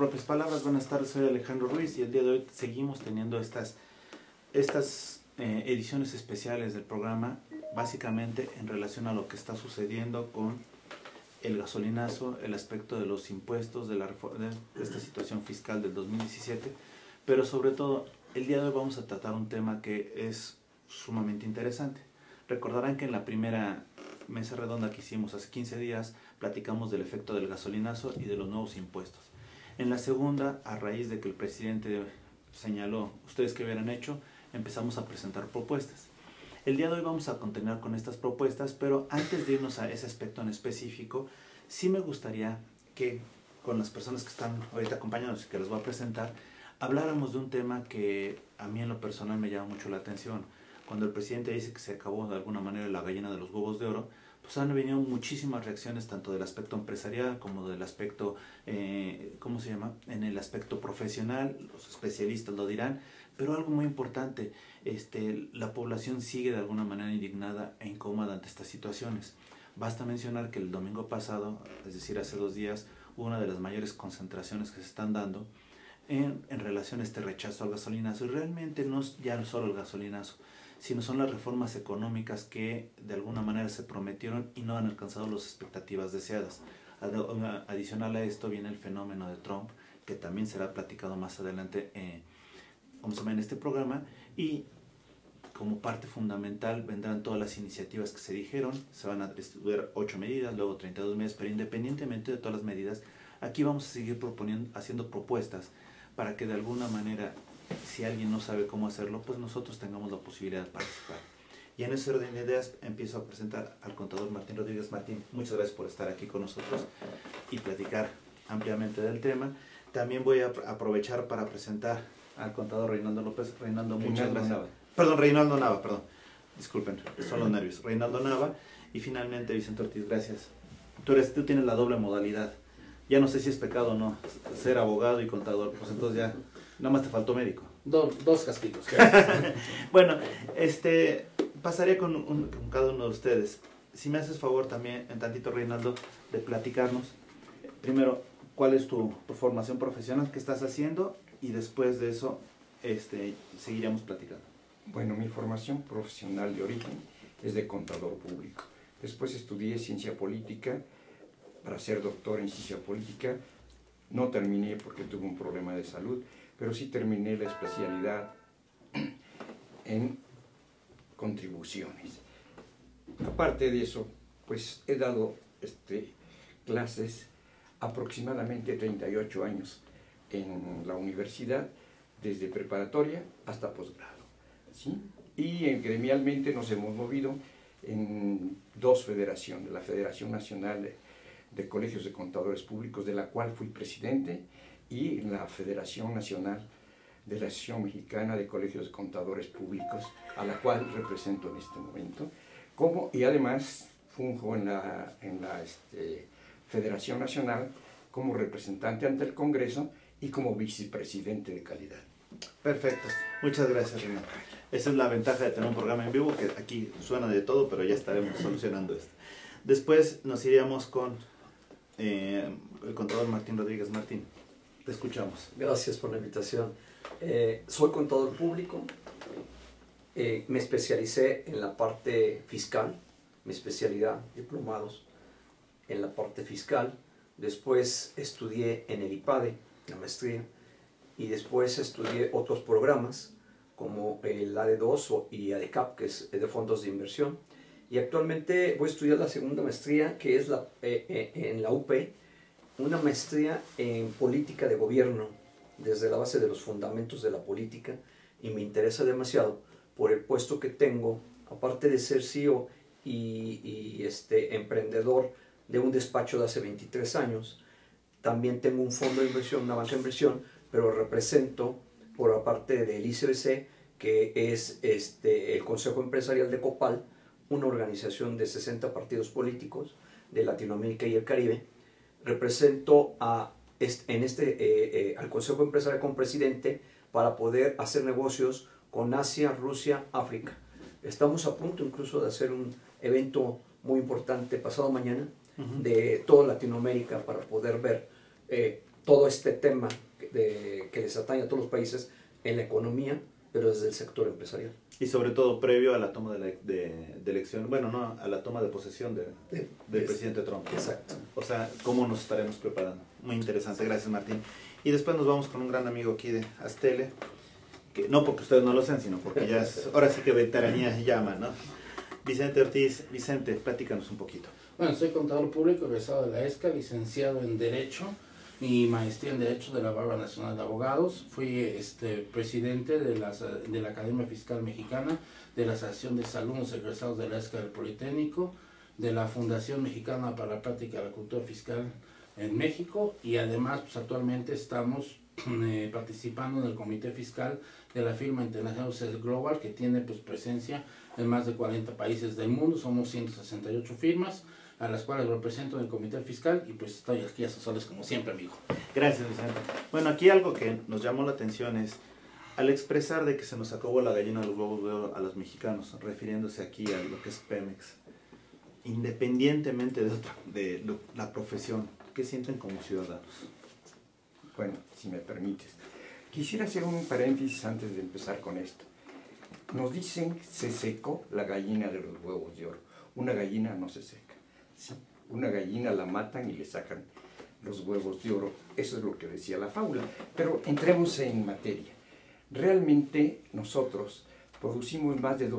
propias palabras. Buenas tardes, soy Alejandro Ruiz y el día de hoy seguimos teniendo estas ediciones especiales del programa, básicamente en relación a lo que está sucediendo con el gasolinazo, el aspecto de los impuestos, de esta situación fiscal del 2017, pero sobre todo el día de hoy vamos a tratar un tema que es sumamente interesante. Recordarán que en la primera mesa redonda que hicimos hace 15 días platicamos del efecto del gasolinazo y de los nuevos impuestos. En la segunda, a raíz de que el presidente señaló, ustedes qué hubieran hecho, empezamos a presentar propuestas. El día de hoy vamos a continuar con estas propuestas, pero antes de irnos a ese aspecto en específico, sí me gustaría que con las personas que están ahorita acompañándonos y que les voy a presentar, habláramos de un tema que a mí en lo personal me llama mucho la atención. Cuando el presidente dice que se acabó de alguna manera la gallina de los huevos de oro, pues han venido muchísimas reacciones tanto del aspecto empresarial como del aspecto, ¿cómo se llama? En el aspecto profesional, los especialistas lo dirán, pero algo muy importante, la población sigue de alguna manera indignada e incómoda ante estas situaciones. Basta mencionar que el domingo pasado, es decir, hace 2 días, hubo una de las mayores concentraciones que se están dando en relación a este rechazo al gasolinazo, y realmente no es ya solo el gasolinazo, sino son las reformas económicas que de alguna manera se prometieron y no han alcanzado las expectativas deseadas. Adicional a esto viene el fenómeno de Trump, que también será platicado más adelante en este programa, y como parte fundamental vendrán todas las iniciativas que se dijeron. Se van a estudiar 8 medidas, luego 32 medidas, pero independientemente de todas las medidas, aquí vamos a seguir haciendo propuestas para que de alguna manera, si alguien no sabe cómo hacerlo, pues nosotros tengamos la posibilidad de participar. Y en ese orden de ideas empiezo a presentar al contador Martín Rodríguez. Martín, muchas gracias por estar aquí con nosotros y platicar ampliamente del tema. También voy a aprovechar para presentar al contador Reinaldo López. Reinaldo, muchas gracias. Reinaldo Nava, perdón. Disculpen, son los nervios. Reinaldo Nava. Y finalmente Vicente Ortiz, gracias. Tú tienes la doble modalidad. Ya no sé si es pecado o no ser abogado y contador, pues entonces ya nada más te faltó médico. Dos castigos. Bueno, pasaría con cada uno de ustedes. Si me haces favor también, en tantito Reinaldo, de platicarnos primero cuál es tu formación profesional, qué estás haciendo, y después de eso seguiremos platicando. Bueno, mi formación profesional de origen es de contador público. Después estudié ciencia política para ser doctor en ciencia política. No terminé porque tuve un problema de salud, pero sí terminé la especialidad en contribuciones. Aparte de eso, pues he dado clases aproximadamente 38 años en la universidad, desde preparatoria hasta posgrado, ¿sí? Y gremialmente nos hemos movido en 2 federaciones, la Federación Nacional de Colegios de Contadores Públicos, de la cual fui presidente, y la Federación Nacional de la Asociación Mexicana de Colegios de Contadores Públicos, a la cual represento en este momento, y además funjo en la Federación Nacional como representante ante el Congreso y como vicepresidente de calidad. Perfecto, muchas gracias, Reinaldo. Esa es la ventaja de tener un programa en vivo, que aquí suena de todo, pero ya estaremos solucionando esto. Después nos iríamos con el contador Martín Rodríguez. Martín, te escuchamos. Gracias por la invitación. Soy contador público, me especialicé en la parte fiscal, mi especialidad, diplomados en la parte fiscal. Después estudié en el IPADE, la maestría, y después estudié otros programas como el AD2 y ADCAP, que es de fondos de inversión. Y actualmente voy a estudiar la segunda maestría, que es en la UP, una maestría en política de gobierno, desde la base de los fundamentos de la política, y me interesa demasiado por el puesto que tengo, aparte de ser CEO y emprendedor de un despacho de hace 23 años, también tengo un fondo de inversión, una banca de inversión, pero represento por la parte del ICBC, que es el Consejo Empresarial de Copal, una organización de 60 partidos políticos de Latinoamérica y el Caribe. Represento al Consejo Empresarial como presidente para poder hacer negocios con Asia, Rusia, África. Estamos a punto incluso de hacer un evento muy importante pasado mañana de toda Latinoamérica para poder ver todo este tema que les atañe a todos los países en la economía, pero desde el sector empresarial. Y sobre todo previo a la toma de elección, bueno, no, a la toma de posesión del presidente Trump. Exacto. O sea, cómo nos estaremos preparando. Muy interesante, gracias Martín. Y después nos vamos con un gran amigo aquí de Astele, que no porque ustedes no lo sean, sino porque ya es, ahora sí que veteranía llama, ¿no? Vicente Ortiz. Vicente, platícanos un poquito. Bueno, soy contador público, egresado de la ESCA, licenciado en Derecho y maestría en Derecho de la Barra Nacional de Abogados. Fui presidente de la Academia Fiscal Mexicana, de la Asociación de Alumnos Egresados de la ESCA del Politécnico, de la Fundación Mexicana para la Práctica de la Cultura Fiscal en México, y además pues, actualmente estamos participando en el Comité Fiscal de la firma internacional CES Global, que tiene pues, presencia en más de 40 países del mundo. Somos 168 firmas a las cuales represento en el Comité Fiscal, y pues estoy aquí a sus órdenes como siempre, amigo. Gracias, Vicente. Bueno, aquí algo que nos llamó la atención es, al expresar de que se nos acabó la gallina de los huevos de oro a los mexicanos, refiriéndose aquí a lo que es Pemex, independientemente de la profesión, ¿qué sienten como ciudadanos? Bueno, si me permites, quisiera hacer un paréntesis antes de empezar con esto. Nos dicen se secó la gallina de los huevos de oro. Una gallina no se seca. ¿Sí? Una gallina la matan y le sacan los huevos de oro. Eso es lo que decía la fábula. Pero entremos en materia. Realmente nosotros producimos más de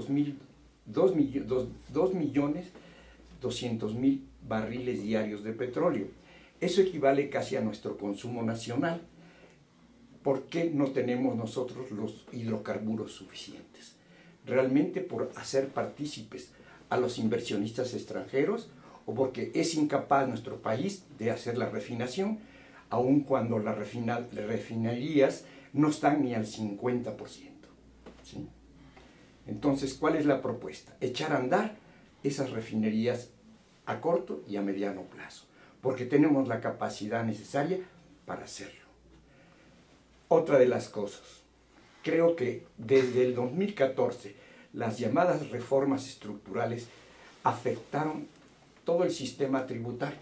2.200.000 barriles diarios de petróleo. Eso equivale casi a nuestro consumo nacional. ¿Por qué no tenemos nosotros los hidrocarburos suficientes? ¿Realmente por hacer partícipes a los inversionistas extranjeros o porque es incapaz nuestro país de hacer la refinación, aun cuando las refinerías no están ni al 50%? ¿Sí? Entonces, ¿cuál es la propuesta? Echar a andar esas refinerías a corto y a mediano plazo, porque tenemos la capacidad necesaria para hacerlo. Otra de las cosas, creo que desde el 2014 las llamadas reformas estructurales afectaron todo el sistema tributario,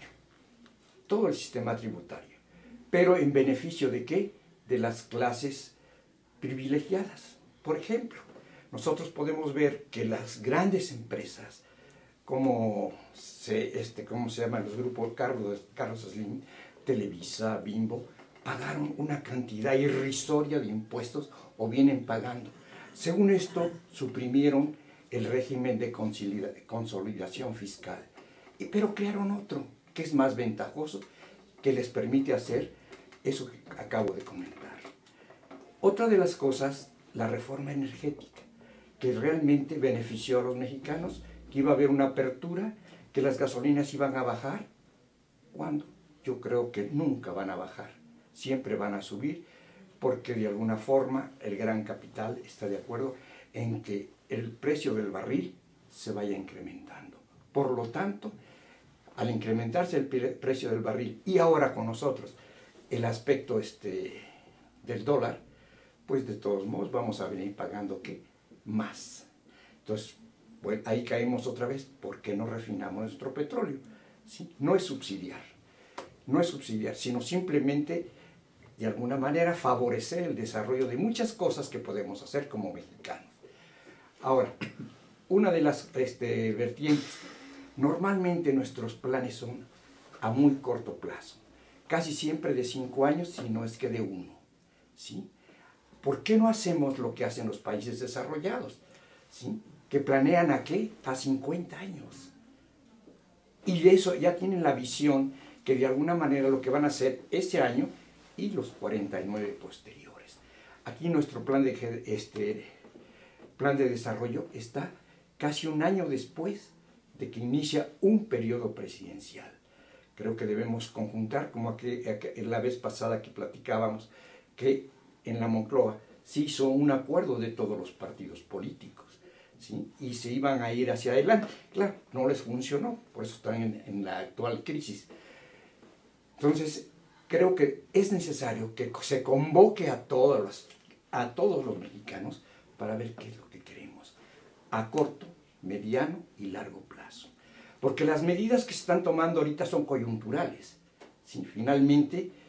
pero en beneficio ¿de qué? De las clases privilegiadas. Por ejemplo, nosotros podemos ver que las grandes empresas, ¿cómo se llaman los grupos Carlos Slim, Televisa, Bimbo, pagaron una cantidad irrisoria de impuestos o vienen pagando? Según esto, suprimieron el régimen de consolidación fiscal, pero crearon otro que es más ventajoso, que les permite hacer eso que acabo de comentar. Otra de las cosas, la reforma energética, que realmente benefició a los mexicanos, que iba a haber una apertura, que las gasolinas iban a bajar. ¿Cuándo? Yo creo que nunca van a bajar, siempre van a subir, porque de alguna forma el gran capital está de acuerdo en que el precio del barril se vaya incrementando. Por lo tanto, al incrementarse el precio del barril y ahora con nosotros el aspecto del dólar, pues de todos modos vamos a venir pagando ¿qué? Más. Entonces, bueno, ahí caemos otra vez, ¿por qué no refinamos nuestro petróleo? ¿Sí? No es subsidiar, sino simplemente de alguna manera favorecer el desarrollo de muchas cosas que podemos hacer como mexicanos. Ahora, una de las vertientes, normalmente nuestros planes son a muy corto plazo, casi siempre de 5 años, si no es que de 1. ¿Sí? ¿Por qué no hacemos lo que hacen los países desarrollados? ¿Sí? Que planean ¿a qué? A 50 años. Y de eso ya tienen la visión que de alguna manera lo que van a hacer este año y los 49 posteriores. Aquí nuestro plan de desarrollo está casi un año después de que inicia un periodo presidencial. Creo que debemos conjuntar, como la vez pasada que platicábamos, que en la Moncloa se hizo un acuerdo de todos los partidos políticos, ¿sí? Y se iban a ir hacia adelante. Claro, no les funcionó, por eso están en la actual crisis. Entonces, creo que es necesario que se convoque a todos los mexicanos para ver qué es lo que queremos, a corto, mediano y largo plazo. Porque las medidas que se están tomando ahorita son coyunturales. ¿Sí? Finalmente,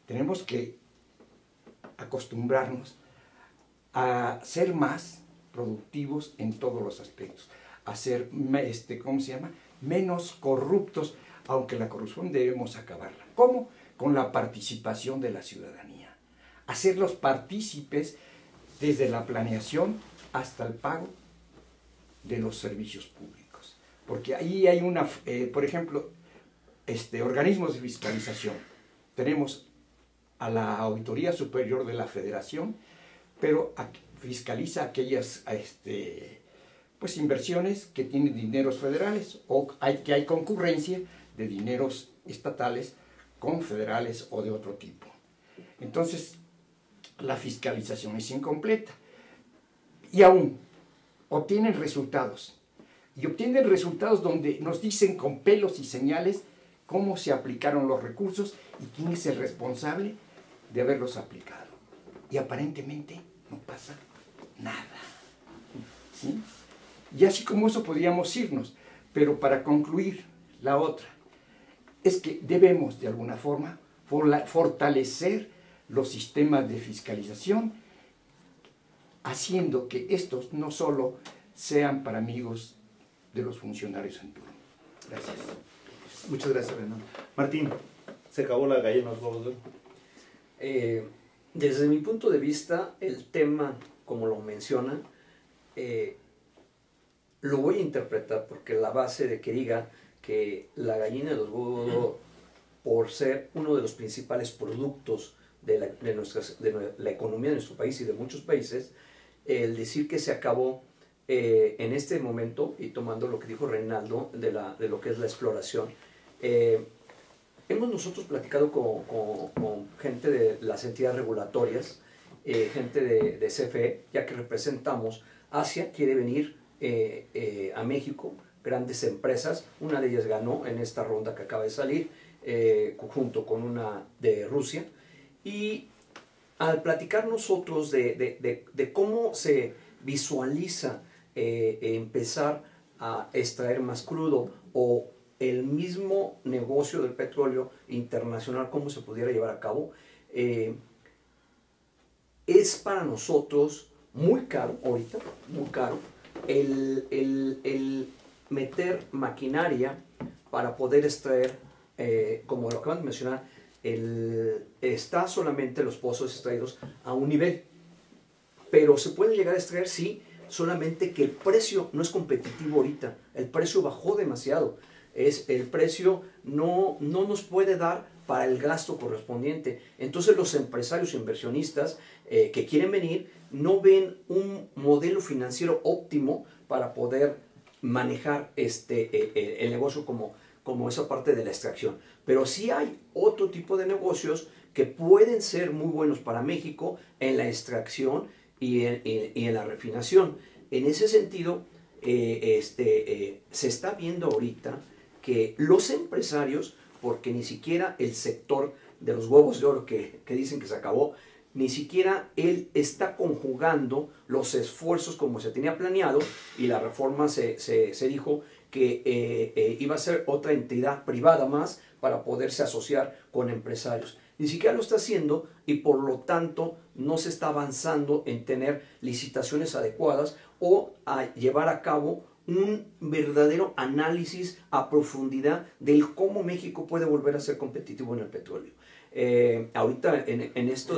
Tenemos que acostumbrarnos a ser más productivos en todos los aspectos, a ser, ¿cómo se llama?, menos corruptos, aunque la corrupción debemos acabarla. ¿Cómo? Con la participación de la ciudadanía. Hacerlos partícipes desde la planeación hasta el pago de los servicios públicos. Porque ahí hay por ejemplo, organismos de fiscalización. Tenemos a la Auditoría Superior de la Federación, pero fiscaliza aquellas pues inversiones que tienen dineros federales o que hay concurrencia de dineros estatales con federales o de otro tipo. Entonces, la fiscalización es incompleta. Y aún obtienen resultados. Y obtienen resultados donde nos dicen con pelos y señales cómo se aplicaron los recursos y quién es el responsable de haberlos aplicado. Y aparentemente no pasa nada. ¿Sí? Y así como eso podríamos irnos. Pero para concluir, la otra es que debemos de alguna forma fortalecer los sistemas de fiscalización, haciendo que estos no solo sean para amigos de los funcionarios en turno. Gracias. Muchas gracias, Reinaldo. Martín, ¿se acabó la gallina de los huevos de oro? Desde mi punto de vista, el tema, como lo menciona, lo voy a interpretar porque la base de que diga que la gallina de los huevos de oro, por ser uno de los principales productos de la economía de nuestro país y de muchos países, el decir que se acabó en este momento, y tomando lo que dijo Reinaldo de lo que es la exploración, hemos nosotros platicado con gente de las entidades regulatorias, gente de CFE, ya que representamos Asia, quiere venir a México, grandes empresas, una de ellas ganó en esta ronda que acaba de salir, junto con una de Rusia, y al platicar nosotros de cómo se visualiza empezar a extraer más crudo o el mismo negocio del petróleo internacional, cómo se pudiera llevar a cabo, es para nosotros muy caro ahorita, muy caro, el meter maquinaria para poder extraer, como lo acaban de mencionar, está solamente los pozos extraídos a un nivel, pero se puede llegar a extraer, sí, solamente que el precio no es competitivo ahorita, el precio bajó demasiado, el precio no nos puede dar para el gasto correspondiente. Entonces los empresarios inversionistas que quieren venir no ven un modelo financiero óptimo para poder manejar el negocio como esa parte de la extracción. Pero sí hay otro tipo de negocios que pueden ser muy buenos para México en la extracción y en la refinación. En ese sentido, se está viendo ahorita que los empresarios, porque ni siquiera el sector de los huevos de oro que dicen que se acabó, ni siquiera él está conjugando los esfuerzos como se tenía planeado, y la reforma se dijo que iba a ser otra entidad privada más para poderse asociar con empresarios. Ni siquiera lo está haciendo y por lo tanto no se está avanzando en tener licitaciones adecuadas o a llevar a cabo un verdadero análisis a profundidad del cómo México puede volver a ser competitivo en el petróleo. Ahorita en esto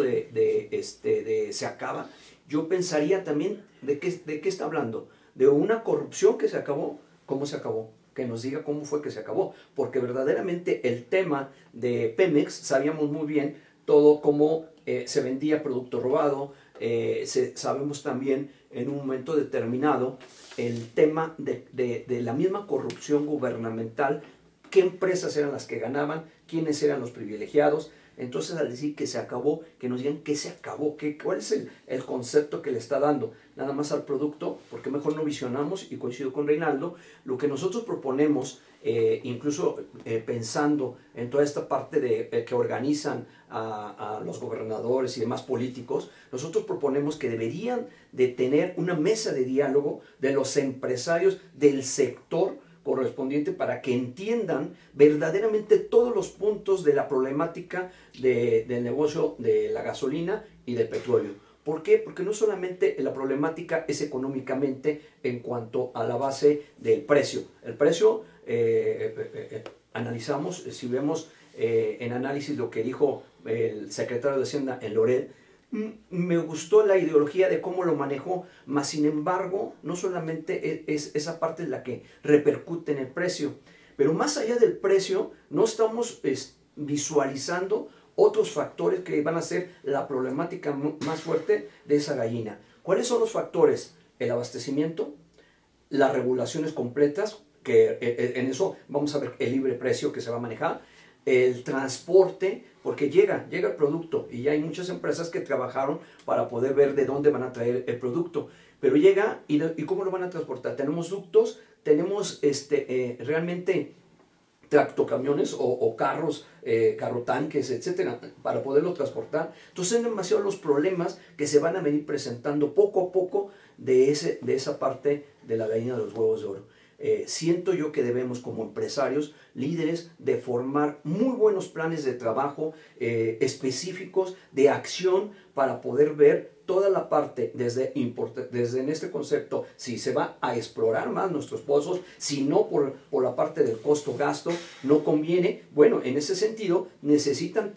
de se acaba, yo pensaría también de qué está hablando, de una corrupción que se acabó. ¿Cómo se acabó? Que nos diga cómo fue que se acabó, porque verdaderamente el tema de Pemex, sabíamos muy bien todo cómo se vendía producto robado, sabemos también en un momento determinado el tema de la misma corrupción gubernamental, qué empresas eran las que ganaban, quiénes eran los privilegiados. Entonces, al decir que se acabó, que nos digan qué se acabó, cuál es el concepto que le está dando, nada más al producto, porque mejor no visionamos, y coincido con Reinaldo, lo que nosotros proponemos, incluso pensando en toda esta parte que organizan a los gobernadores y demás políticos, nosotros proponemos que deberían de tener una mesa de diálogo de los empresarios del sector correspondiente para que entiendan verdaderamente todos los puntos de la problemática del negocio de la gasolina y del petróleo. ¿Por qué? Porque no solamente la problemática es económicamente en cuanto a la base del precio. El precio, analizamos, si vemos en análisis lo que dijo el secretario de Hacienda en Loret, me gustó la ideología de cómo lo manejó, mas sin embargo, no solamente es esa parte en la que repercute en el precio, pero más allá del precio, no estamos visualizando otros factores que van a ser la problemática más fuerte de esa gallina. ¿Cuáles son los factores? El abastecimiento, las regulaciones completas, que en eso vamos a ver el libre precio que se va a manejar, el transporte, porque llega el producto y ya hay muchas empresas que trabajaron para poder ver de dónde van a traer el producto, pero llega y cómo lo van a transportar. Tenemos ductos, tenemos realmente tractocamiones o carros, carrotanques, etcétera, para poderlo transportar. Entonces son demasiados los problemas que se van a venir presentando poco a poco de esa parte de la gallina de los huevos de oro. Siento yo que debemos como empresarios, líderes, de formar muy buenos planes de trabajo específicos de acción para poder ver toda la parte desde en este concepto, si se va a explorar más nuestros pozos, si no por la parte del costo-gasto, no conviene. Bueno, en ese sentido necesitan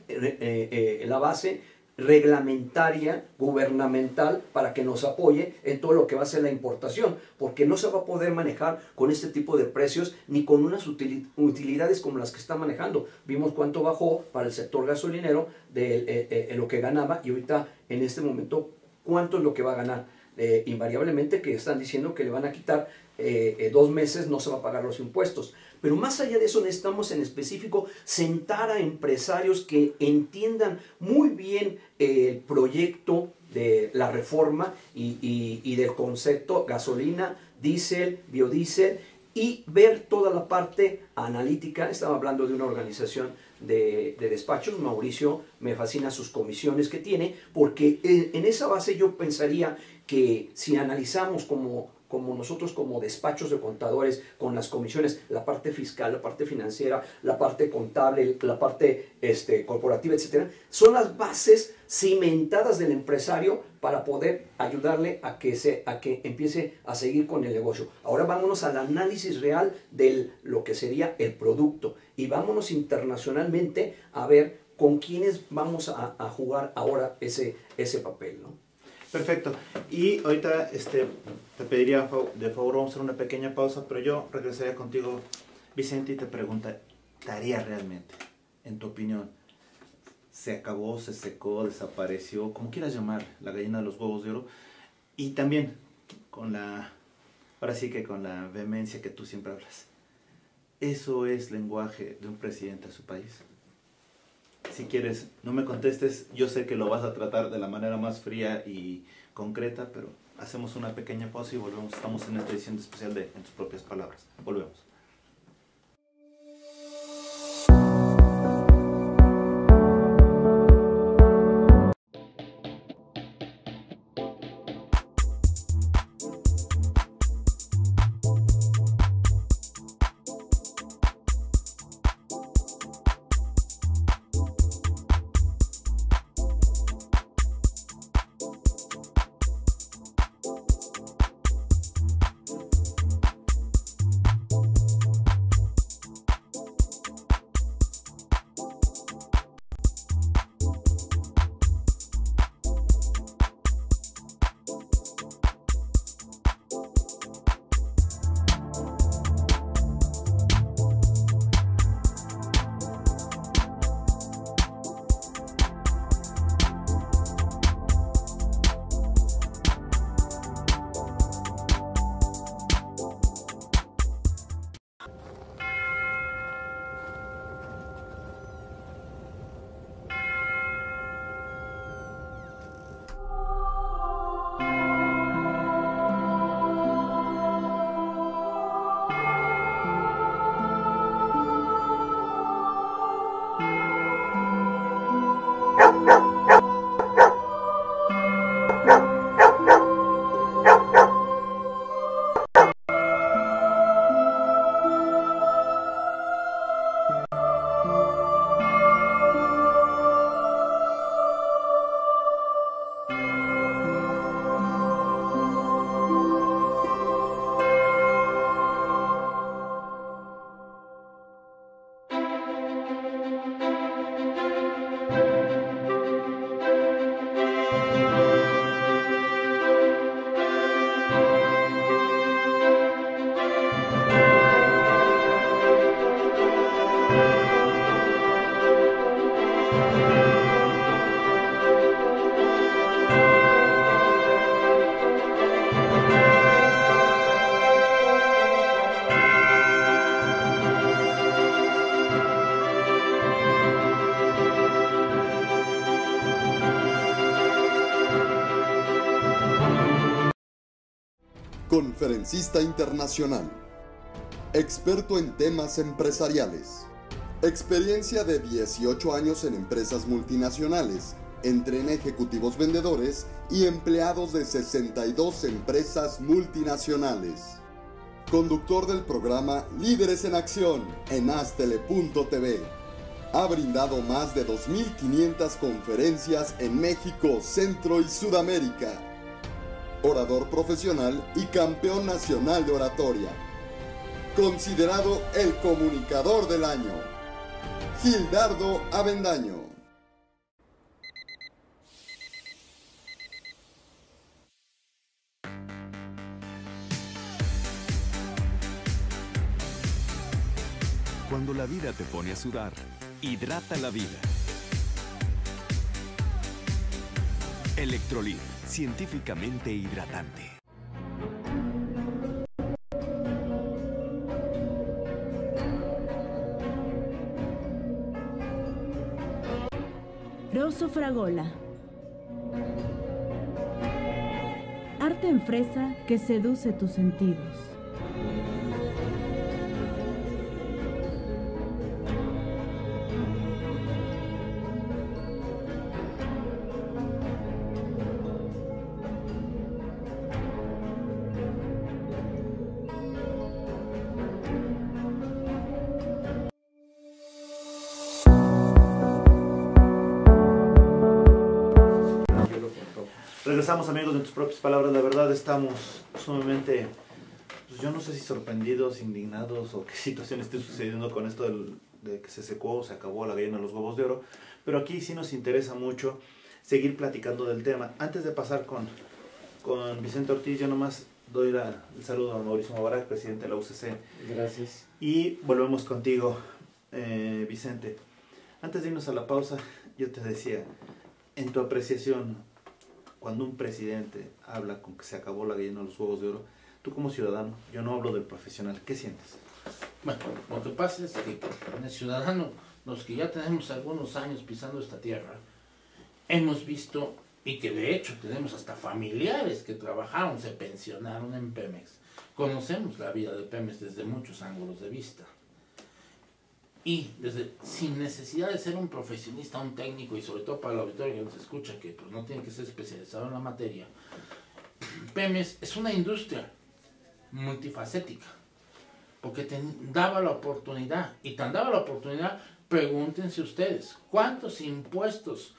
la base reglamentaria, gubernamental, para que nos apoye en todo lo que va a ser la importación, porque no se va a poder manejar con este tipo de precios ni con unas utilidades como las que está manejando. Vimos cuánto bajó para el sector gasolinero de lo que ganaba, y ahorita en este momento cuánto es lo que va a ganar. Invariablemente que están diciendo que le van a quitar 2 meses, no se va a pagar los impuestos. Pero más allá de eso necesitamos en específico sentar a empresarios que entiendan muy bien el proyecto de la reforma y del concepto gasolina, diésel, biodiesel, y ver toda la parte analítica. Estaba hablando de una organización de despachos, Mauricio, me fascina sus comisiones que tiene, porque en esa base yo pensaría que si analizamos como nosotros como despachos de contadores, con las comisiones, la parte fiscal, la parte financiera, la parte contable, la parte corporativa, etcétera, son las bases cimentadas del empresario para poder ayudarle a que empiece a seguir con el negocio. Ahora vámonos al análisis real de lo que sería el producto, y vámonos internacionalmente a ver con quiénes vamos a jugar ahora ese papel, ¿no? Perfecto. Y ahorita te pediría de favor, vamos a hacer una pequeña pausa, pero yo regresaría contigo, Vicente, y te preguntaría realmente, en tu opinión, ¿se acabó, se secó, desapareció, como quieras llamar, la gallina de los huevos de oro? Y también ahora sí que con la vehemencia que tú siempre hablas, ¿eso es lenguaje de un presidente a su país? Si quieres, no me contestes, yo sé que lo vas a tratar de la manera más fría y concreta, pero hacemos una pequeña pausa y volvemos. Estamos en esta edición especial de En tus propias palabras. Volvemos. conferencista internacional, experto en temas empresariales, experiencia de 18 años en empresas multinacionales, entrena ejecutivos vendedores y empleados de 62 empresas multinacionales. Conductor del programa Líderes en Acción en Astele.tv. Ha brindado más de 2.500 conferencias en México, Centro y Sudamérica. Orador profesional y campeón nacional de oratoria. Considerado el comunicador del año. Gildardo Avendaño. Cuando la vida te pone a sudar, hidrata la vida. Electrolit, científicamente hidratante. Rosso Fragola. Arte en fresa que seduce tus sentidos. Regresamos, amigos, en tus propias palabras. La verdad estamos sumamente, pues yo no sé si sorprendidos, indignados o qué situación esté sucediendo con esto de que se secó, se acabó la gallina de los huevos de oro, pero aquí sí nos interesa mucho seguir platicando del tema. Antes de pasar con Vicente Ortiz, yo nomás doy el saludo a Mauricio Mubarak, presidente de la UCC. Gracias. Y volvemos contigo, Vicente. Antes de irnos a la pausa, yo te decía, en tu apreciación, cuando un presidente habla con que se acabó la gallina de los huevos de oro, tú como ciudadano, yo no hablo del profesional, ¿qué sientes? Bueno, lo que pasa es que en el ciudadano, los que ya tenemos algunos años pisando esta tierra, hemos visto, y que de hecho tenemos hasta familiares que trabajaron, se pensionaron en Pemex, conocemos la vida de Pemex desde muchos ángulos de vista. Y sin necesidad de ser un profesionista, un técnico, y sobre todo para el auditorio que nos escucha, que pues, no tiene que ser especializado en la materia, Pemex es una industria multifacética, porque te daba la oportunidad, y tan daba la oportunidad, pregúntense ustedes, ¿cuántos impuestos,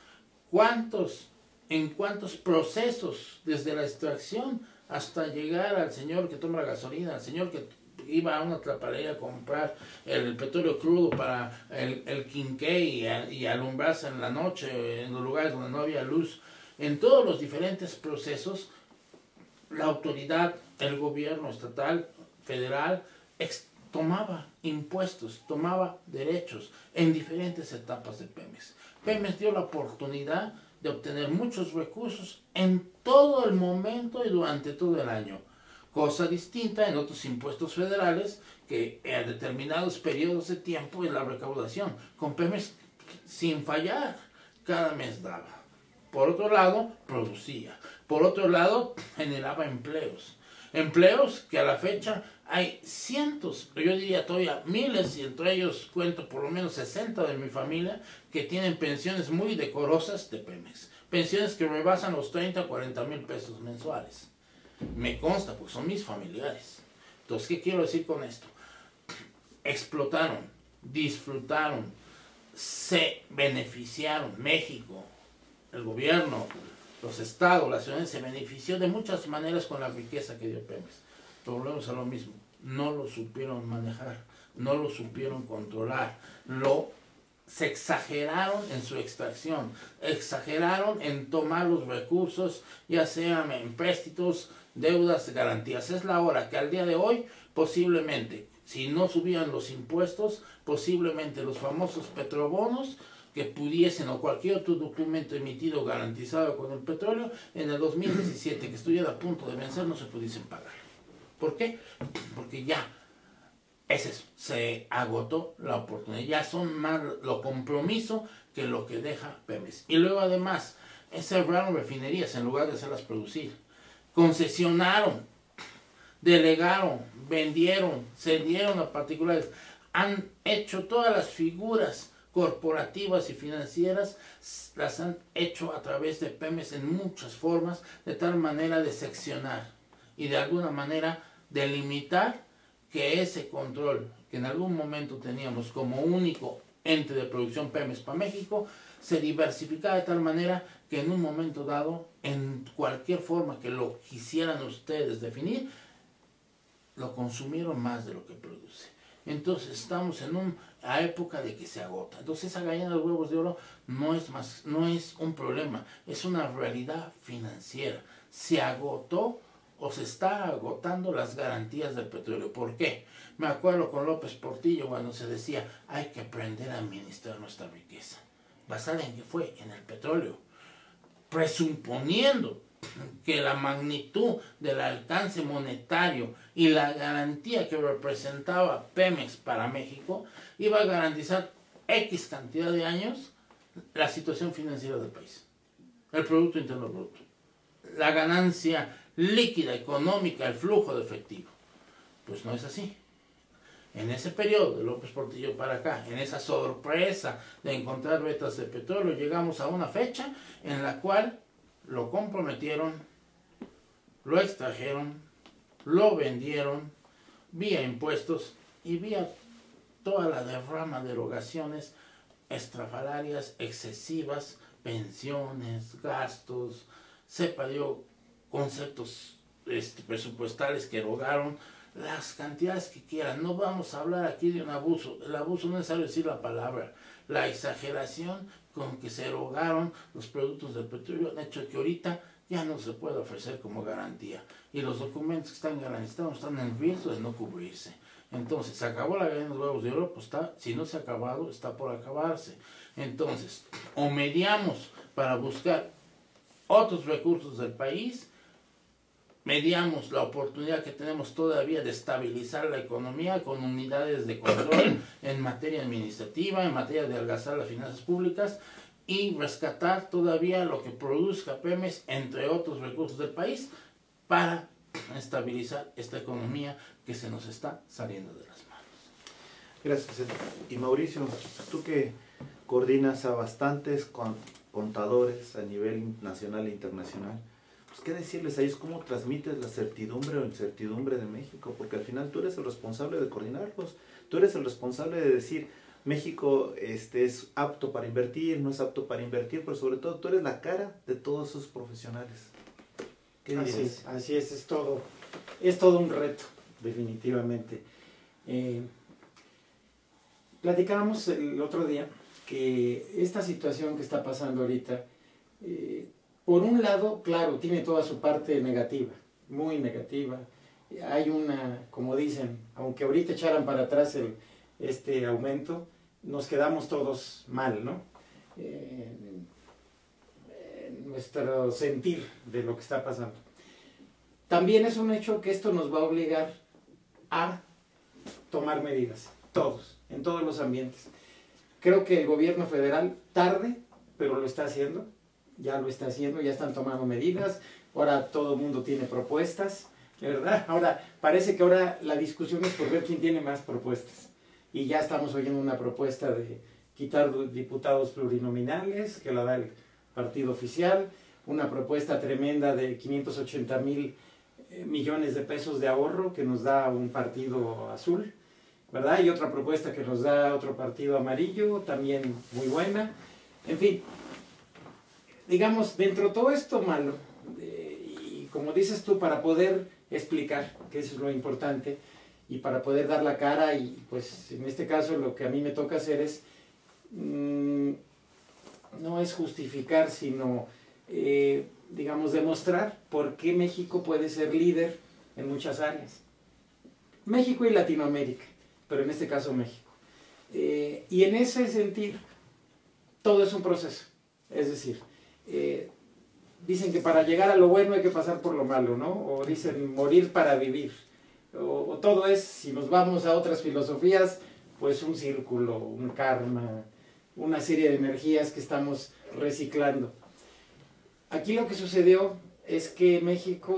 en cuántos procesos, desde la extracción hasta llegar al señor que toma la gasolina, al señor que iba a una tlapalería a comprar el petróleo crudo para el quinqué y alumbrarse en la noche en los lugares donde no había luz? En todos los diferentes procesos, la autoridad, el gobierno estatal, federal, tomaba impuestos, tomaba derechos en diferentes etapas de Pemex. Pemex dio la oportunidad de obtener muchos recursos en todo el momento y durante todo el año. Cosa distinta en otros impuestos federales que en determinados periodos de tiempo en la recaudación. Con Pemex, sin fallar, cada mes daba. Por otro lado, producía. Por otro lado, generaba empleos. Empleos que a la fecha hay cientos, yo diría todavía miles, y entre ellos cuento por lo menos 60 de mi familia, que tienen pensiones muy decorosas de Pemex. Pensiones que rebasan los 30 a 40 mil pesos mensuales. Me consta, porque son mis familiares. Entonces, ¿qué quiero decir con esto? Explotaron, disfrutaron, se beneficiaron. México, el gobierno, los estados, la ciudadanía se benefició de muchas maneras con la riqueza que dio Pemex. Pero volvemos a lo mismo. No lo supieron manejar, no lo supieron controlar, se exageraron en su extracción, exageraron en tomar los recursos, ya sean en empréstitos, deudas, garantías. Es la hora que al día de hoy, posiblemente, si no subían los impuestos, posiblemente los famosos petrobonos, que pudiesen, o cualquier otro documento emitido garantizado con el petróleo, en el 2017, que estuviera a punto de vencer, no se pudiesen pagar. ¿Por qué? Porque ya se agotó la oportunidad, ya son más lo compromiso que lo que deja Pemex. Y luego además, cerraron refinerías en lugar de hacerlas producir. Concesionaron delegaron, vendieron, cedieron a particulares, han hecho todas las figuras corporativas y financieras, las han hecho a través de Pemex en muchas formas, de tal manera de seccionar y de alguna manera delimitar que ese control que en algún momento teníamos como único ente de producción Pemex para México, se diversificara de tal manera que en un momento dado, en cualquier forma que lo quisieran ustedes definir, lo consumieron más de lo que produce. Entonces estamos en una época de que se agota. Entonces esa gallina de los huevos de oro no es un problema, es una realidad financiera. Se agotó o se está agotando las garantías del petróleo. ¿Por qué? Me acuerdo con López Portillo cuando se decía hay que aprender a administrar nuestra riqueza. ¿Basada en qué fue? En el petróleo. Presuponiendo que la magnitud del alcance monetario y la garantía que representaba Pemex para México iba a garantizar X cantidad de años la situación financiera del país, el Producto Interno Bruto, la ganancia líquida, económica, el flujo de efectivo. Pues no es así. En ese periodo de López Portillo para acá, en esa sorpresa de encontrar vetas de petróleo, llegamos a una fecha en la cual lo comprometieron, lo extrajeron, lo vendieron vía impuestos y vía toda la derrama de erogaciones estrafalarias, excesivas, pensiones, gastos, se pagó conceptos presupuestales que erogaron, las cantidades que quieran. No vamos a hablar aquí de un abuso. El abuso no es necesario decir la palabra. La exageración con que se erogaron los productos del petróleo han hecho que ahorita ya no se puede ofrecer como garantía. Y los documentos que están garantizados están en riesgo de no cubrirse. Entonces, ¿se acabó la gallina de los huevos de oro? Pues está, si no se ha acabado, está por acabarse. Entonces, o mediamos para buscar otros recursos del país, mediamos la oportunidad que tenemos todavía de estabilizar la economía con unidades de control en materia administrativa, en materia de adelgazar las finanzas públicas y rescatar todavía lo que produzca Pemex, entre otros recursos del país, para estabilizar esta economía que se nos está saliendo de las manos. Gracias. Y Mauricio, tú que coordinas a bastantes contadores a nivel nacional e internacional, pues qué decirles a ellos, cómo transmites la certidumbre o incertidumbre de México, porque al final tú eres el responsable de coordinarlos, tú eres el responsable de decir México es apto para invertir, no es apto para invertir, pero sobre todo tú eres la cara de todos esos profesionales. ¿Qué dirías? Así es todo un reto, definitivamente. Platicábamos el otro día que esta situación que está pasando ahorita, por un lado, claro, tiene toda su parte negativa, muy negativa. Hay una, como dicen, aunque ahorita echaran para atrás este aumento, nos quedamos todos mal, ¿no? Nuestro sentir de lo que está pasando. También es un hecho que esto nos va a obligar a tomar medidas, todos, en todos los ambientes. Creo que el gobierno federal tarde, pero lo está haciendo, ya están tomando medidas, ahora todo el mundo tiene propuestas, ¿verdad? Ahora, parece que ahora la discusión es por ver quién tiene más propuestas. Y ya estamos oyendo una propuesta de quitar diputados plurinominales, que la da el partido oficial, una propuesta tremenda de 580,000 millones de pesos de ahorro que nos da un partido azul, ¿verdad? Y otra propuesta que nos da otro partido amarillo, también muy buena. En fin, digamos, dentro de todo esto malo, y como dices tú, para poder explicar, que eso es lo importante, y para poder dar la cara, y pues en este caso lo que a mí me toca hacer es, no es justificar, sino, digamos, demostrar por qué México puede ser líder en muchas áreas. México y Latinoamérica, pero en este caso México. Y en ese sentido, todo es un proceso. Es decir, dicen que para llegar a lo bueno hay que pasar por lo malo, ¿no? O dicen morir para vivir. O todo es, si nos vamos a otras filosofías, pues un círculo, un karma, una serie de energías que estamos reciclando. Aquí lo que sucedió es que México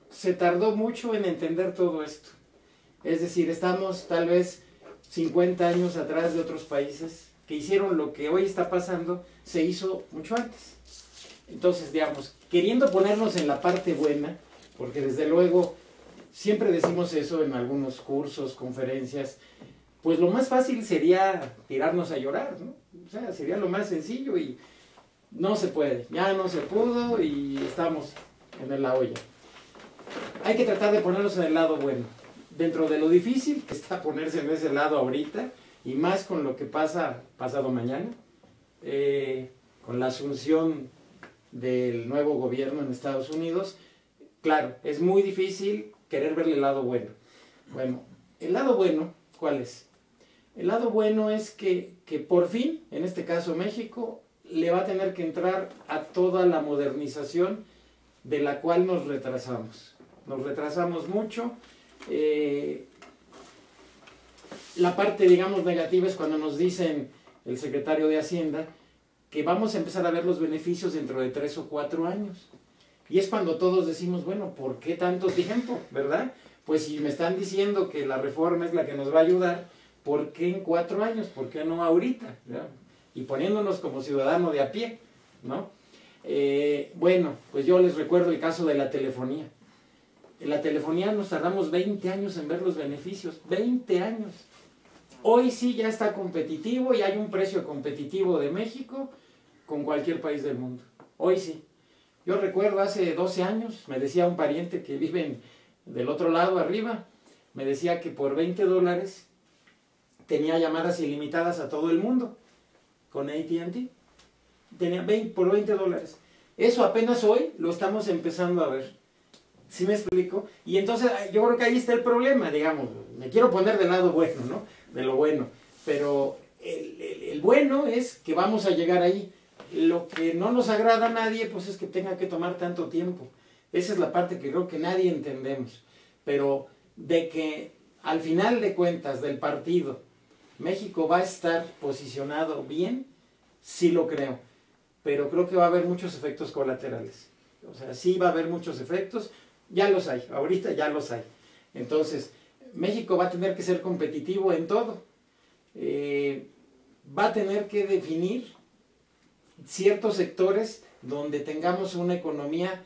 se tardó mucho en entender todo esto. Es decir, estamos tal vez 50 años atrás de otros países que hicieron lo que hoy está pasando, se hizo mucho antes. Entonces, digamos, queriendo ponernos en la parte buena, porque desde luego siempre decimos eso en algunos cursos, conferencias, pues lo más fácil sería tirarnos a llorar, ¿no? O sea, sería lo más sencillo y no se puede, ya no se pudo y estamos en la olla. Hay que tratar de ponernos en el lado bueno. Dentro de lo difícil que está ponerse en ese lado ahorita, y más con lo que pasa pasado mañana, con la asunción del nuevo gobierno en Estados Unidos, claro, es muy difícil querer verle el lado bueno. Bueno, el lado bueno, ¿cuál es? El lado bueno es que por fin, en este caso México, le va a tener que entrar a toda la modernización de la cual nos retrasamos. Nos retrasamos mucho. La parte, digamos, negativa es cuando nos dicen el secretario de Hacienda que vamos a empezar a ver los beneficios dentro de 3 o 4 años. Y es cuando todos decimos, bueno, ¿por qué tanto tiempo? ¿Verdad? Pues si me están diciendo que la reforma es la que nos va a ayudar, ¿por qué en 4 años? ¿Por qué no ahorita? ¿Verdad? Y poniéndonos como ciudadano de a pie, ¿no? Bueno, pues yo les recuerdo el caso de la telefonía. En la telefonía nos tardamos 20 años en ver los beneficios, 20 años. Hoy sí ya está competitivo y hay un precio competitivo de México con cualquier país del mundo. Hoy sí. Yo recuerdo hace 12 años, me decía un pariente que vive del otro lado arriba, me decía que por $20 tenía llamadas ilimitadas a todo el mundo con AT&T. Tenía por $20. Eso apenas hoy lo estamos empezando a ver. ¿Sí me explico? Y entonces yo creo que ahí está el problema, digamos. Me quiero poner del lado bueno, ¿no? De lo bueno. Pero el bueno es que vamos a llegar ahí. Lo que no nos agrada a nadie, pues es que tenga que tomar tanto tiempo. Esa es la parte que creo que nadie entendemos. Pero de que al final de cuentas del partido, México va a estar posicionado bien, sí lo creo. Pero creo que va a haber muchos efectos colaterales. O sea, sí va a haber muchos efectos. Ya los hay, ahorita ya los hay. Entonces, México va a tener que ser competitivo en todo. Va a tener que definir ciertos sectores donde tengamos una economía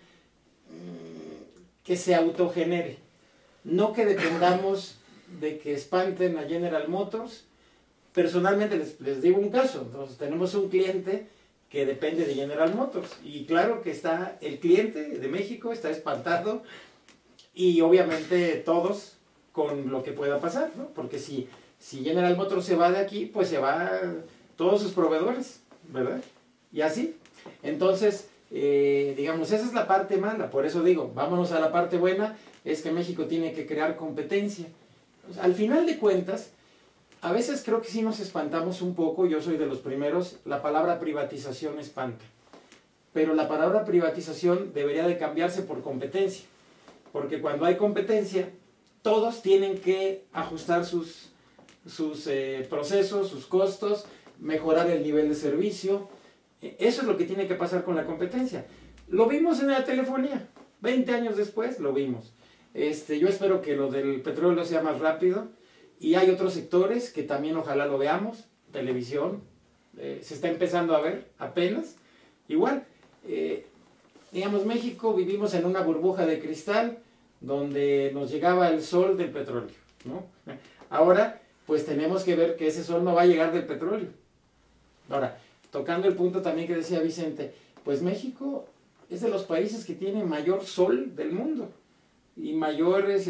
que se autogenere. No que dependamos de que espanten a General Motors. Personalmente les digo un caso. Entonces, tenemos un cliente que depende de General Motors. Y claro que está el cliente de México, está espantado, y obviamente todos con lo que pueda pasar, ¿no? Porque si General Motors se va de aquí, pues se va todos sus proveedores, ¿verdad? Y así. Entonces, digamos, esa es la parte mala. Por eso digo, vámonos a la parte buena, es que México tiene que crear competencia. Pues, al final de cuentas, a veces creo que sí nos espantamos un poco, yo soy de los primeros, la palabra privatización espanta. Pero la palabra privatización debería de cambiarse por competencia. Porque cuando hay competencia, todos tienen que ajustar sus procesos, sus costos, mejorar el nivel de servicio. Eso es lo que tiene que pasar con la competencia. Lo vimos en la telefonía, 20 años después lo vimos. Yo espero que lo del petróleo sea más rápido. Y hay otros sectores que también ojalá lo veamos, televisión, se está empezando a ver apenas. Igual, digamos, México vivimos en una burbuja de cristal donde nos llegaba el sol del petróleo, ¿no? Ahora, pues tenemos que ver que ese sol no va a llegar del petróleo. Ahora, tocando el punto también que decía Vicente, pues México es de los países que tiene mayor sol del mundo y mayores,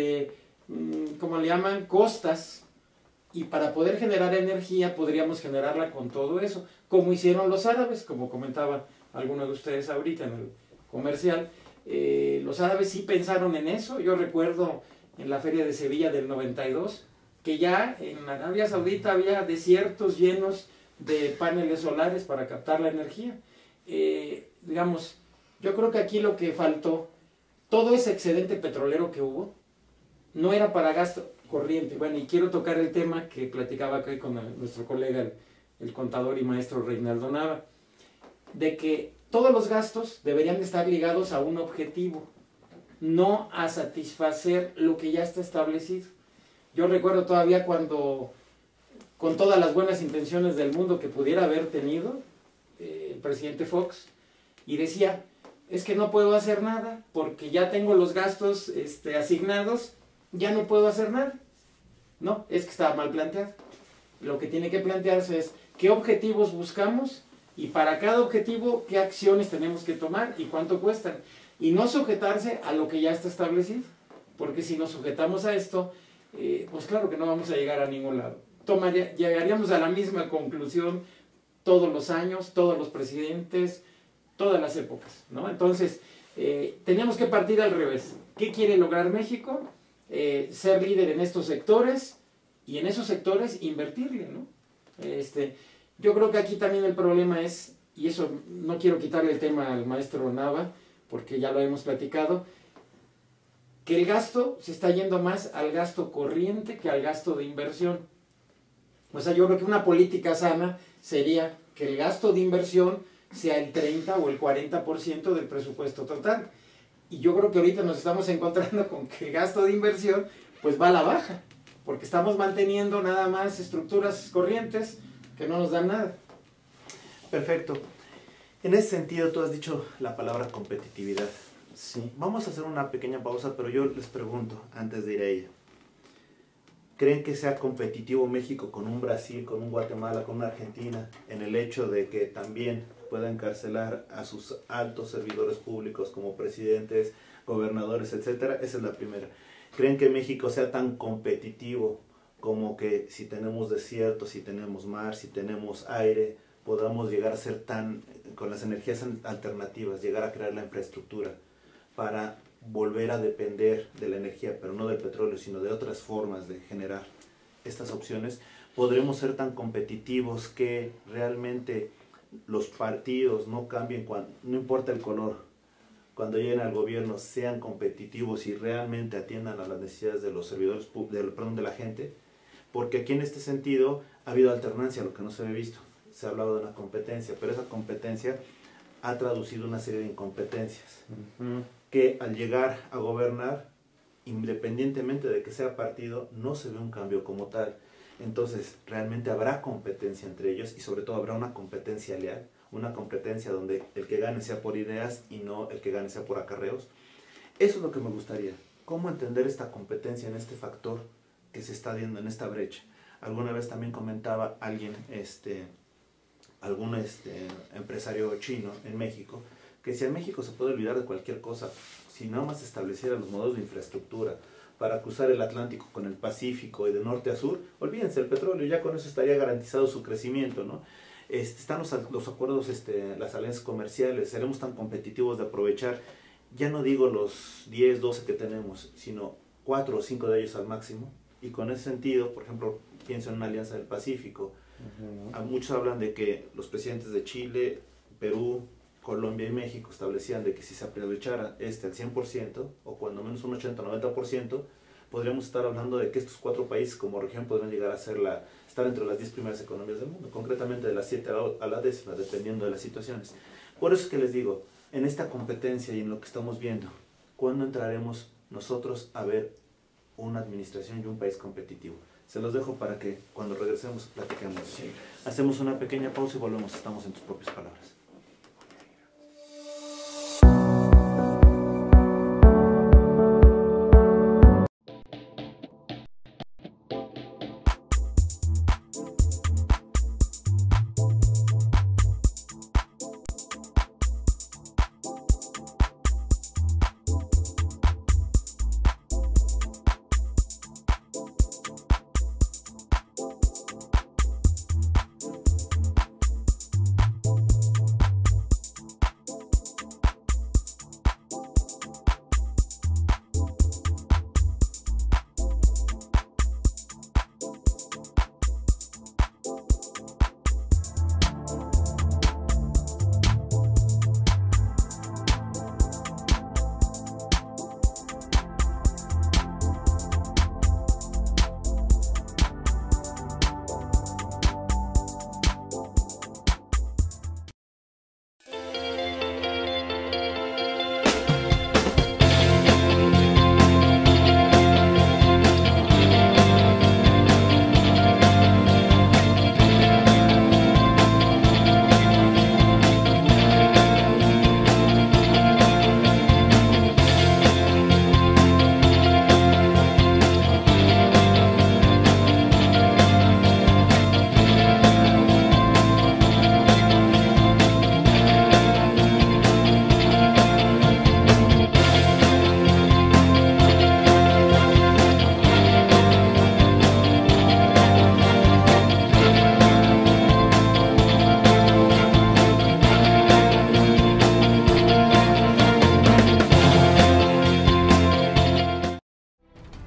como le llaman, costas, y para poder generar energía podríamos generarla con todo eso, como hicieron los árabes, como comentaba alguno de ustedes ahorita en el comercial. Los árabes sí pensaron en eso. Yo recuerdo en la Feria de Sevilla del 92 que ya en Arabia Saudita había desiertos llenos de paneles solares para captar la energía. Digamos, yo creo que aquí lo que faltó, todo ese excedente petrolero que hubo, no era para gasto corriente. Bueno, y quiero tocar el tema que platicaba acá con nuestro colega, el contador y maestro Reinaldo Nava, de que todos los gastos deberían de estar ligados a un objetivo. no a satisfacer lo que ya está establecido. Yo recuerdo todavía cuando, con todas las buenas intenciones del mundo que pudiera haber tenido el presidente Fox, y decía, es que no puedo hacer nada porque ya tengo los gastos asignados, ya no puedo hacer nada. No, es que estaba mal planteado. Lo que tiene que plantearse es qué objetivos buscamos y para cada objetivo qué acciones tenemos que tomar y cuánto cuestan. Y no sujetarse a lo que ya está establecido, porque si nos sujetamos a esto, pues claro que no vamos a llegar a ningún lado. Llegaríamos a la misma conclusión todos los años, todos los presidentes, todas las épocas, ¿no? Entonces, tenemos que partir al revés. ¿Qué quiere lograr México? Ser líder en estos sectores y en esos sectores invertirle, ¿no? Yo creo que aquí también el problema es, y eso no quiero quitarle el tema al maestro Nava, porque ya lo hemos platicado, que el gasto se está yendo más al gasto corriente que al gasto de inversión. O sea, yo creo que una política sana sería que el gasto de inversión sea el 30 o el 40% del presupuesto total. Y yo creo que ahorita nos estamos encontrando con que el gasto de inversión pues va a la baja, porque estamos manteniendo nada más estructuras corrientes que no nos dan nada. Perfecto. En ese sentido, tú has dicho la palabra competitividad. Sí. Vamos a hacer una pequeña pausa, pero yo les pregunto, antes de ir a ella, ¿creen que sea competitivo México con un Brasil, con un Guatemala, con una Argentina, en el hecho de que también pueda encarcelar a sus altos servidores públicos como presidentes, gobernadores, etcétera? Esa es la primera. ¿Creen que México sea tan competitivo como que si tenemos desierto, si tenemos mar, si tenemos aire, podamos llegar a ser tan, con las energías alternativas, llegar a crear la infraestructura para volver a depender de la energía, pero no del petróleo, sino de otras formas de generar estas opciones? ¿Podremos ser tan competitivos que realmente los partidos no cambien, no importa el color, cuando lleguen al gobierno sean competitivos y realmente atiendan a las necesidades de los servidores, de la gente? Porque aquí en este sentido ha habido alternancia, lo que no se había visto. Se ha hablado de una competencia, pero esa competencia ha traducido una serie de incompetencias que al llegar a gobernar, independientemente de que sea partido, no se ve un cambio como tal. Entonces, realmente habrá competencia entre ellos y sobre todo habrá una competencia leal, una competencia donde el que gane sea por ideas y no el que gane sea por acarreos. Eso es lo que me gustaría. ¿Cómo entender esta competencia en este factor que se está dando en esta brecha? Alguna vez también comentaba alguien, algún empresario chino en México, que si en México se puede olvidar de cualquier cosa, si nada más estableciera los modos de infraestructura para cruzar el Atlántico con el Pacífico y de norte a sur, olvídense el petróleo, ya con eso estaría garantizado su crecimiento, ¿no? Están los acuerdos, las alianzas comerciales, seremos tan competitivos de aprovechar, ya no digo los 10, 12 que tenemos, sino 4 o 5 de ellos al máximo, y con ese sentido, por ejemplo, pienso en una alianza del Pacífico. Muchos hablan de que los presidentes de Chile, Perú, Colombia y México establecían de que si se aprovechara al 100%, o cuando menos un 80-90%, podríamos estar hablando de que estos 4 países como región podrían llegar a estar entre las 10 primeras economías del mundo, concretamente de las 7 a la 10ª, dependiendo de las situaciones. Por eso es que les digo, en esta competencia y en lo que estamos viendo, ¿cuándo entraremos nosotros a ver una administración y un país competitivo? Se los dejo para que cuando regresemos platiquemos. Sí. Hacemos una pequeña pausa y volvemos. Estamos en tus propias palabras.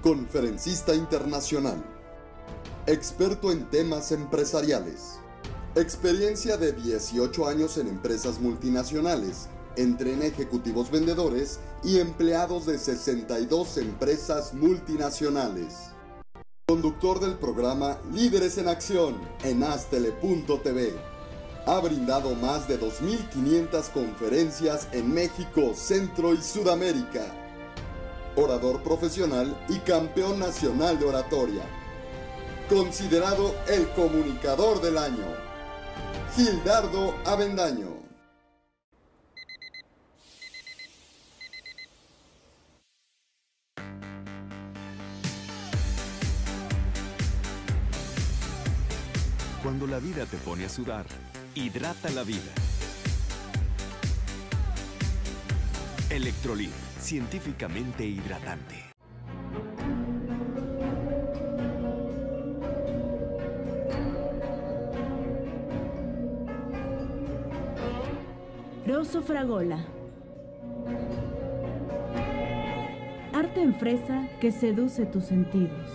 conferencista internacional, experto en temas empresariales, experiencia de 18 años en empresas multinacionales, entre ejecutivos vendedores y empleados de 62 empresas multinacionales. Conductor del programa Líderes en Acción en Aztele.tv. Ha brindado más de 2.500 conferencias en México, Centro y Sudamérica. Orador profesional y campeón nacional de oratoria. Considerado el comunicador del año. Gildardo Avendaño. Cuando la vida te pone a sudar, hidrata la vida. Electrolit, científicamente hidratante. Rosso Fragola. Arte en fresa que seduce tus sentidos.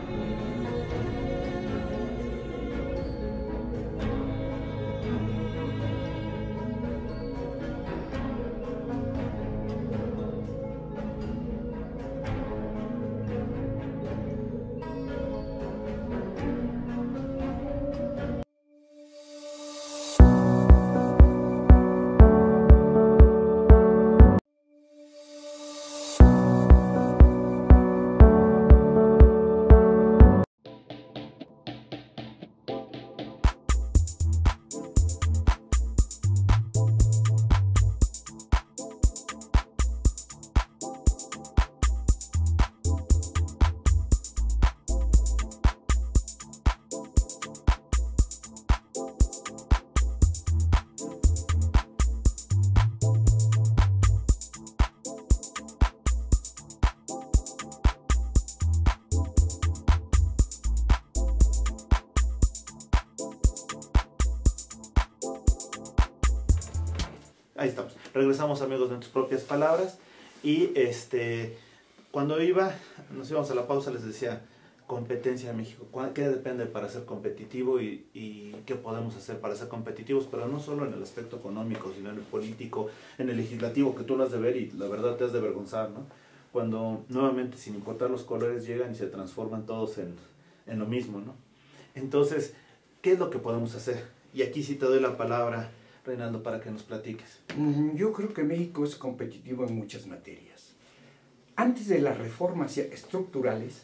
Ahí estamos. Regresamos, amigos, de tus propias palabras. Y cuando nos íbamos a la pausa, les decía, competencia en México. ¿Qué depende para ser competitivo y qué podemos hacer para ser competitivos? Pero no solo en el aspecto económico, sino en el político, en el legislativo, que tú lo has de ver y la verdad te has de avergonzar, ¿no? Cuando nuevamente, sin importar los colores, llegan y se transforman todos en lo mismo, ¿no? Entonces, ¿qué es lo que podemos hacer? Y aquí sí te doy la palabra, Reinaldo, para que nos platiques. Yo creo que México es competitivo en muchas materias. Antes de las reformas estructurales,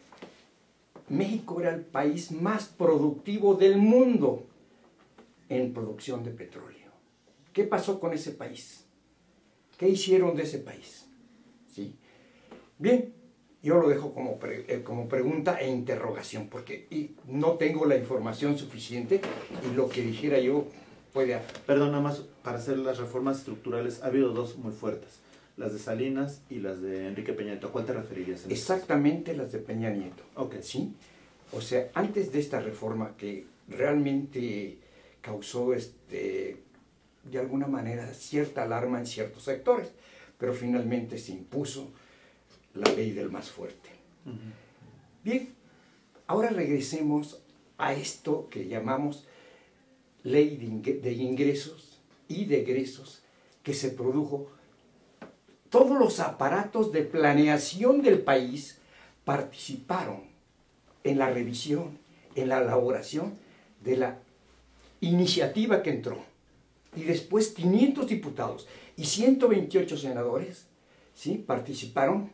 México era el país más productivo del mundo en producción de petróleo. ¿Qué pasó con ese país? ¿Qué hicieron de ese país? ¿Sí? Bien, yo lo dejo como pregunta e interrogación, porque no tengo la información suficiente y lo que dijera yo puede... Perdón, nada más, para hacer las reformas estructurales ha habido dos muy fuertes, las de Salinas y las de Enrique Peña Nieto. ¿A cuál te referirías? Exactamente las de Peña Nieto. Ok. ¿Sí? O sea, antes de esta reforma que realmente causó, de alguna manera, cierta alarma en ciertos sectores, pero finalmente se impuso la ley del más fuerte. Bien, ahora regresemos a esto que llamamos ley de ingresos y de egresos que se produjo. Todos los aparatos de planeación del país participaron en la revisión, en la elaboración de la iniciativa que entró. Y después 500 diputados y 128 senadores, ¿sí?, participaron.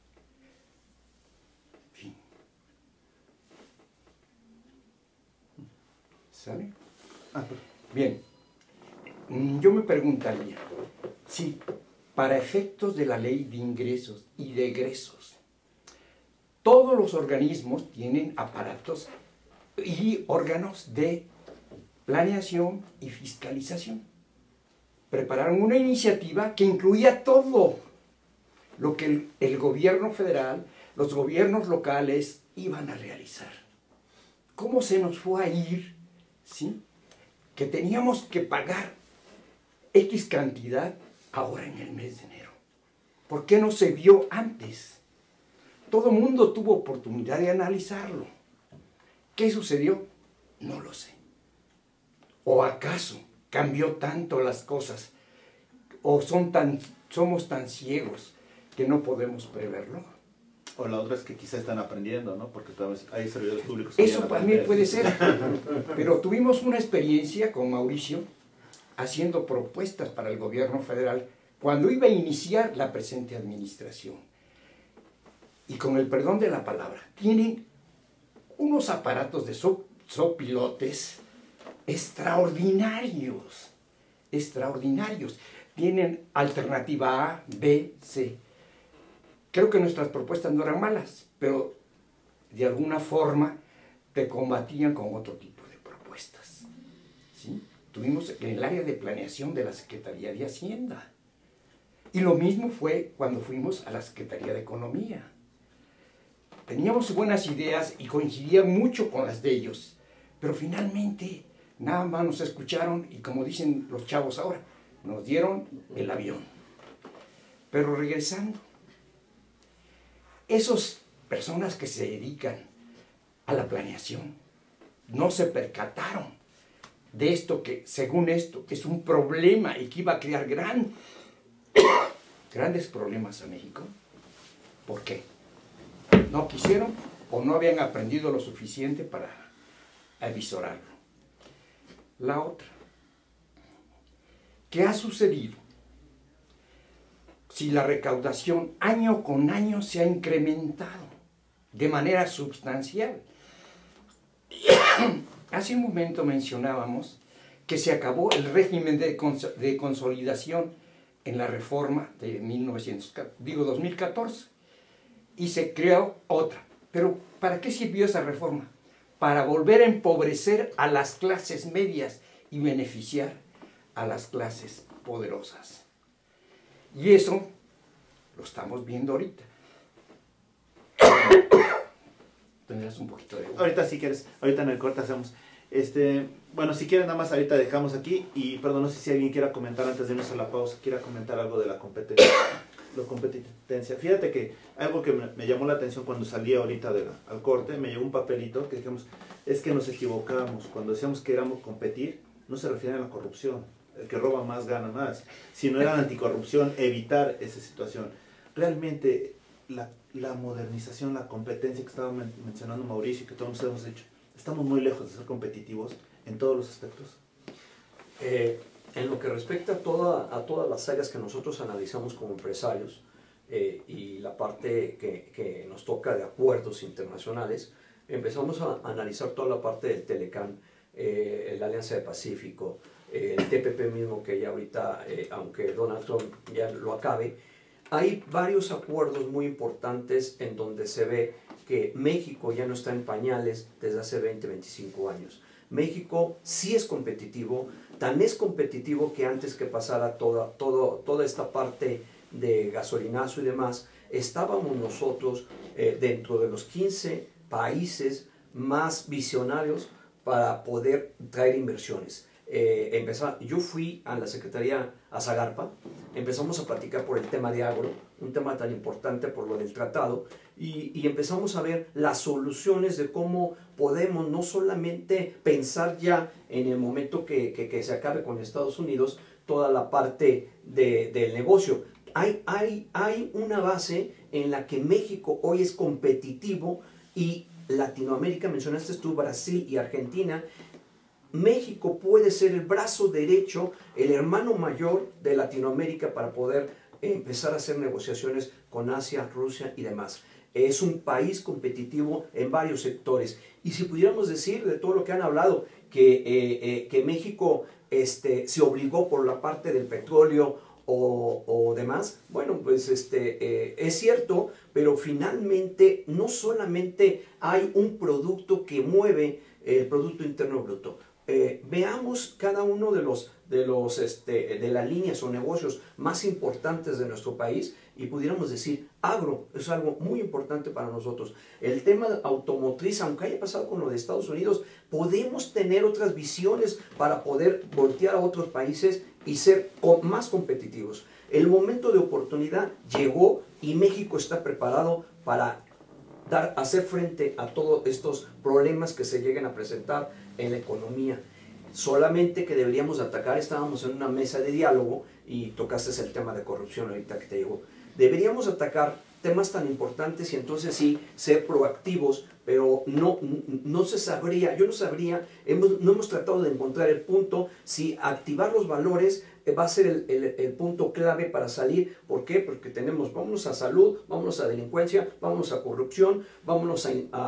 Sí. ¿Sale? Bien, yo me preguntaría si para efectos de la ley de ingresos y de egresos, todos los organismos tienen aparatos y órganos de planeación y fiscalización. Prepararon una iniciativa que incluía todo lo que el gobierno federal, los gobiernos locales iban a realizar. ¿Cómo se nos fue a ir, sí?, que teníamos que pagar X cantidad ahora en el mes de enero? ¿Por qué no se vio antes? Todo mundo tuvo oportunidad de analizarlo. ¿Qué sucedió? No lo sé. ¿O acaso cambió tanto las cosas? ¿O somos tan ciegos que no podemos preverlo? O la otra es que quizá están aprendiendo, ¿no? Porque todavía hay servidores públicos que Eso ya también aprenden. puede ser. Pero tuvimos una experiencia con Mauricio haciendo propuestas para el gobierno federal cuando iba a iniciar la presente administración. Y con el perdón de la palabra, tienen unos aparatos de sopilotes extraordinarios, extraordinarios. Tienen alternativa A, B, C. Creo que nuestras propuestas no eran malas, pero de alguna forma te combatían con otro tipo de propuestas. ¿Sí? Tuvimos en el área de planeación de la Secretaría de Hacienda. Y lo mismo fue cuando fuimos a la Secretaría de Economía. Teníamos buenas ideas y coincidían mucho con las de ellos, pero finalmente nada más nos escucharon y, como dicen los chavos ahora, nos dieron el avión. Pero regresando, esas personas que se dedican a la planeación no se percataron de esto que, según esto, es un problema y que iba a crear grandes problemas a México. ¿Por qué? No quisieron o no habían aprendido lo suficiente para avisorarlo. La otra, ¿qué ha sucedido? Si la recaudación año con año se ha incrementado de manera sustancial. Hace un momento mencionábamos que se acabó el régimen de consolidación en la reforma de 2014 y se creó otra. Pero ¿para qué sirvió esa reforma? Para volver a empobrecer a las clases medias y beneficiar a las clases poderosas. Y eso lo estamos viendo ahorita. Tendrás un poquito de agua. Ahorita si quieres, ahorita en el corte hacemos. Bueno, si quieren nada más ahorita dejamos aquí y perdón, no sé si alguien quiera comentar antes de irnos a la pausa, quiera comentar algo de la competencia. Fíjate que algo que me llamó la atención cuando salí ahorita al corte, me llegó un papelito que dijimos, es que nos equivocábamos. Cuando decíamos que éramos competir, no se refiere a la corrupción. El que roba más gana más. Si no era anticorrupción, evitar esa situación. Realmente la modernización, la competencia que estaba mencionando Mauricio y que todos hemos hecho, estamos muy lejos de ser competitivos en todos los aspectos. En lo que respecta a todas las áreas que nosotros analizamos como empresarios y la parte que nos toca de acuerdos internacionales, empezamos a analizar toda la parte del Telecán, la Alianza del Pacífico, el TPP mismo que ya ahorita, aunque Donald Trump ya lo acabe, hay varios acuerdos muy importantes en donde se ve que México ya no está en pañales desde hace 20, 25 años. México sí es competitivo, tan es competitivo que antes que pasara toda esta parte de gasolinazo y demás, estábamos nosotros dentro de los 15 países más visionarios para poder traer inversiones. Yo fui a la Secretaría, a Zagarpa, empezamos a platicar por el tema de agro, un tema tan importante por lo del tratado, y empezamos a ver las soluciones de cómo podemos no solamente pensar ya en el momento que se acabe con Estados Unidos toda la parte del negocio. Hay una base en la que México hoy es competitivo y Latinoamérica, mencionaste tú Brasil y Argentina. México puede ser el brazo derecho, el hermano mayor de Latinoamérica para poder empezar a hacer negociaciones con Asia, Rusia y demás. Es un país competitivo en varios sectores. Y si pudiéramos decir de todo lo que han hablado, que México se obligó por la parte del petróleo o demás, bueno, pues es cierto, pero finalmente no solamente hay un producto que mueve el Producto Interno Bruto. Veamos cada uno de las líneas o negocios más importantes de nuestro país y pudiéramos decir, agro es algo muy importante para nosotros. El tema automotriz, aunque haya pasado con lo de Estados Unidos, podemos tener otras visiones para poder voltear a otros países y ser más competitivos. El momento de oportunidad llegó y México está preparado para hacer frente a todos estos problemas que se lleguen a presentar en la economía. Solamente que deberíamos atacar, estábamos en una mesa de diálogo y tocaste el tema de corrupción ahorita que te llegó. Deberíamos atacar temas tan importantes y entonces sí ser proactivos, pero no se sabría, yo no sabría, no hemos tratado de encontrar el punto si activar los valores va a ser el punto clave para salir. ¿Por qué? Porque vámonos a salud, vámonos a delincuencia, vámonos a corrupción, vámonos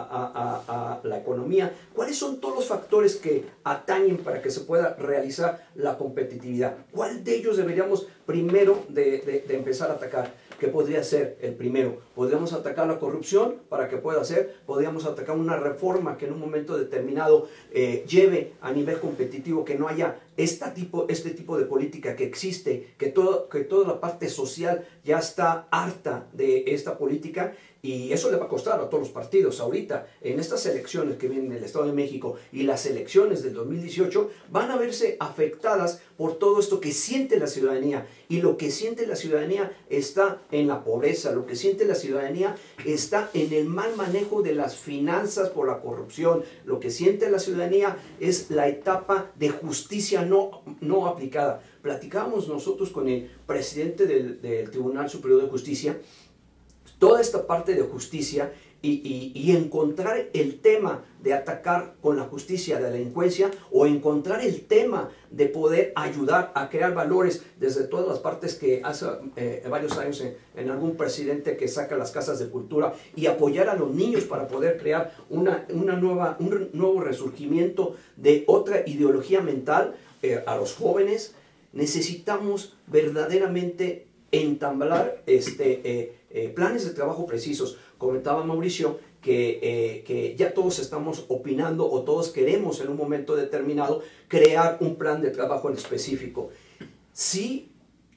a la economía. ¿Cuáles son todos los factores que atañen para que se pueda realizar la competitividad? ¿Cuál de ellos deberíamos primero de empezar a atacar? ¿Qué podría ser el primero? Podríamos atacar la corrupción para que pueda ser, podríamos atacar una reforma que en un momento determinado lleve a nivel competitivo, que no haya este tipo de política que existe, que toda la parte social ya está harta de esta política, y eso le va a costar a todos los partidos. Ahorita, en estas elecciones que vienen en el Estado de México y las elecciones del 2018, van a verse afectadas por todo esto que siente la ciudadanía. Y lo que siente la ciudadanía está en la pobreza, lo que siente la ciudadanía está en el mal manejo de las finanzas por la corrupción, lo que siente la ciudadanía es la etapa de justicia no aplicada. Platicábamos nosotros con el presidente del Tribunal Superior de Justicia, toda esta parte de justicia y encontrar el tema de atacar con la justicia de la delincuencia, o encontrar el tema de poder ayudar a crear valores desde todas las partes, que hace varios años en algún presidente que saca las casas de cultura, y apoyar a los niños para poder crear un nuevo resurgimiento de otra ideología mental a los jóvenes. Necesitamos verdaderamente entablar planes de trabajo precisos. Comentaba Mauricio que ya todos estamos opinando, o todos queremos en un momento determinado crear un plan de trabajo en específico. Sí,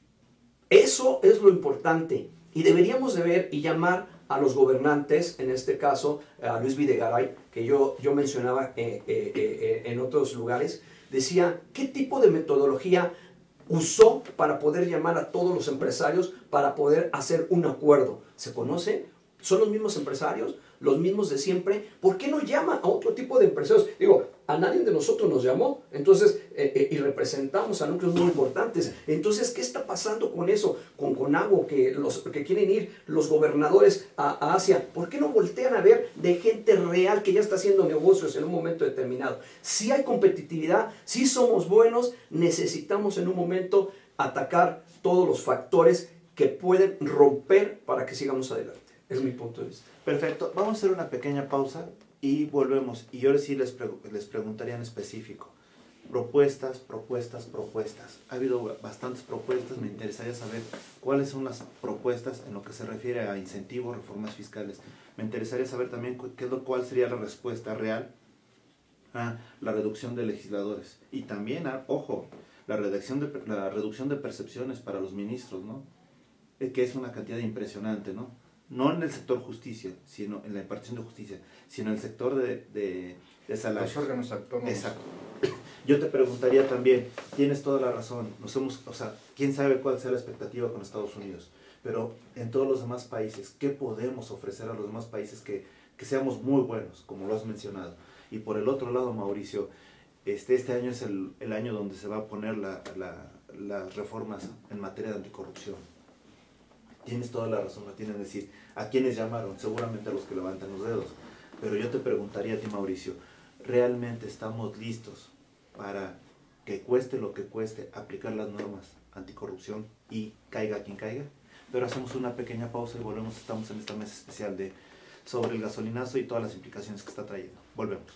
eso es lo importante, y deberíamos de ver y llamar a los gobernantes, en este caso a Luis Videgaray, que yo mencionaba en otros lugares. Decía, ¿qué tipo de metodología usó para poder llamar a todos los empresarios para poder hacer un acuerdo? ¿Se conoce? ¿Son los mismos empresarios? ¿Los mismos de siempre? ¿Por qué no llama a otro tipo de empresarios? Digo, a nadie de nosotros nos llamó, entonces, y representamos a núcleos muy importantes. Entonces, ¿qué está pasando con eso? Con Conagua, que quieren ir los gobernadores a Asia. ¿Por qué no voltean a ver de gente real que ya está haciendo negocios en un momento determinado? Si hay competitividad, si somos buenos, necesitamos en un momento atacar todos los factores que pueden romper para que sigamos adelante. Es mi punto de vista. Perfecto. Vamos a hacer una pequeña pausa y volvemos. Y ahora sí les preguntaría en específico. Propuestas. Ha habido bastantes propuestas. Me interesaría saber cuáles son las propuestas en lo que se refiere a incentivos, reformas fiscales. Me interesaría saber también cuál sería la respuesta real a la reducción de legisladores. Y también, ojo, la reducción de percepciones para los ministros, ¿no? Que es una cantidad impresionante, ¿no? No en el sector justicia, sino en la impartición de justicia, sino en el sector de salarios. Los órganos autónomos. Exacto. Yo te preguntaría también, tienes toda la razón, quién sabe cuál sea la expectativa con Estados Unidos, pero en todos los demás países, ¿qué podemos ofrecer a los demás países que seamos muy buenos, como lo has mencionado? Y por el otro lado, Mauricio, este año es el año donde se va a poner las reformas en materia de anticorrupción. Tienes toda la razón, la tienen que decir. ¿A quiénes llamaron? Seguramente a los que levantan los dedos. Pero yo te preguntaría a ti, Mauricio, ¿realmente estamos listos para que cueste lo que cueste aplicar las normas anticorrupción y caiga quien caiga? Pero hacemos una pequeña pausa y volvemos. Estamos en esta mesa especial sobre el gasolinazo y todas las implicaciones que está trayendo. Volvemos.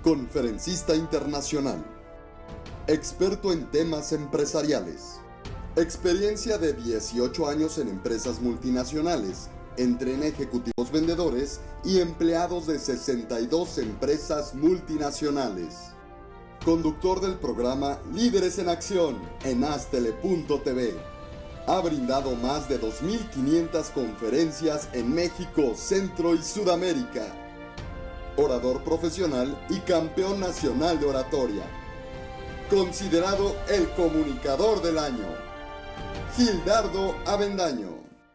conferencista internacional, experto en temas empresariales, experiencia de 18 años en empresas multinacionales, entre ejecutivos vendedores y empleados de 62 empresas multinacionales. Conductor del programa Líderes en Acción en Astele.tv. Ha brindado más de 2.500 conferencias en México, Centro y Sudamérica. Orador profesional y campeón nacional de oratoria. Considerado el comunicador del año. Gildardo Avendaño.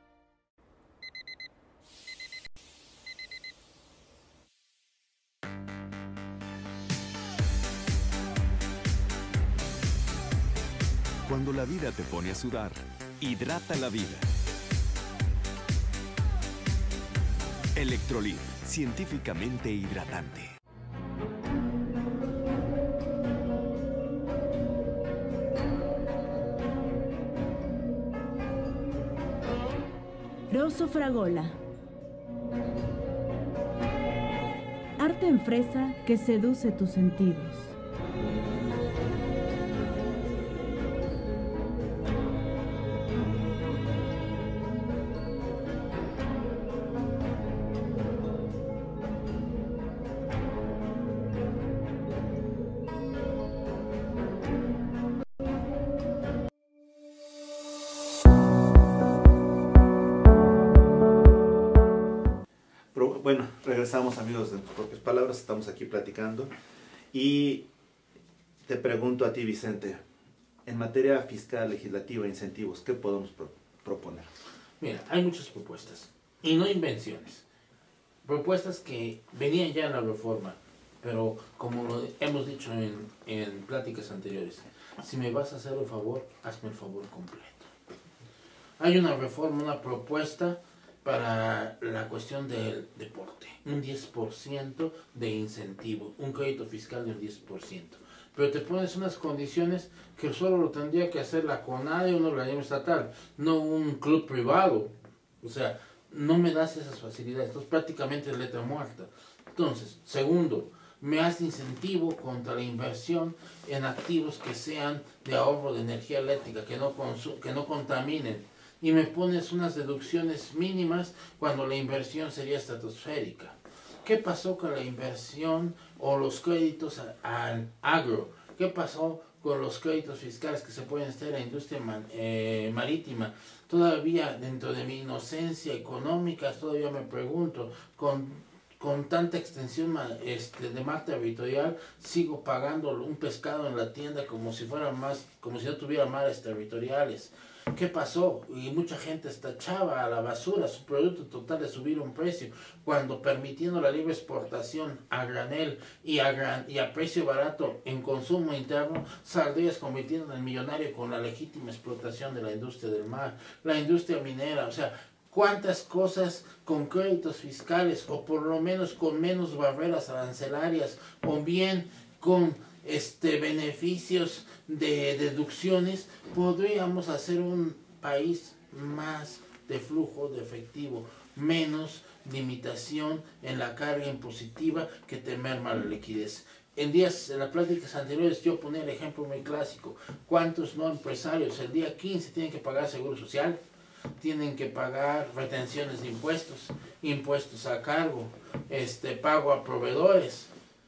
Cuando la vida te pone a sudar, hidrata la vida. Electrolit, científicamente hidratante. Rosso Fragola. Arte en fresa que seduce tus sentidos. Bueno, regresamos, amigos, de tus propias palabras, estamos aquí platicando y te pregunto a ti, Vicente, en materia fiscal, legislativa, incentivos, ¿qué podemos proponer? Mira, hay muchas propuestas y no invenciones, propuestas que venían ya en la reforma, pero como lo hemos dicho en pláticas anteriores, si me vas a hacer el favor, hazme el favor completo. Hay una reforma, una propuesta para la cuestión del deporte, un 10% de incentivo, un crédito fiscal de un 10%. Pero te pones unas condiciones que solo lo tendría que hacer la CONADE o un organismo estatal, no un club privado. O sea, no me das esas facilidades, entonces prácticamente es letra muerta. Entonces, segundo, me hace incentivo contra la inversión en activos que sean de ahorro de energía eléctrica, que no contaminen. Y me pones unas deducciones mínimas cuando la inversión sería estratosférica. ¿Qué pasó con la inversión o los créditos al agro? ¿Qué pasó con los créditos fiscales que se pueden hacer a la industria marítima? Todavía, dentro de mi inocencia económica, todavía me pregunto, con tanta extensión de mar territorial, sigo pagando un pescado en la tienda como si no tuviera mares territoriales. ¿Qué pasó? Y mucha gente tachaba a la basura su producto total de subir un precio, cuando permitiendo la libre exportación a granel y a precio barato en consumo interno, saldrías convirtiendo en millonario con la legítima explotación de la industria del mar, la industria minera. O sea, cuántas cosas con créditos fiscales, o por lo menos con menos barreras arancelarias, o bien con beneficios de deducciones, podríamos hacer un país más de flujo de efectivo, menos limitación en la carga impositiva que te merma la liquidez. En las pláticas anteriores yo ponía el ejemplo muy clásico. ¿Cuántos no empresarios el día 15 tienen que pagar seguro social? Tienen que pagar retenciones de impuestos, impuestos a cargo, pago a proveedores,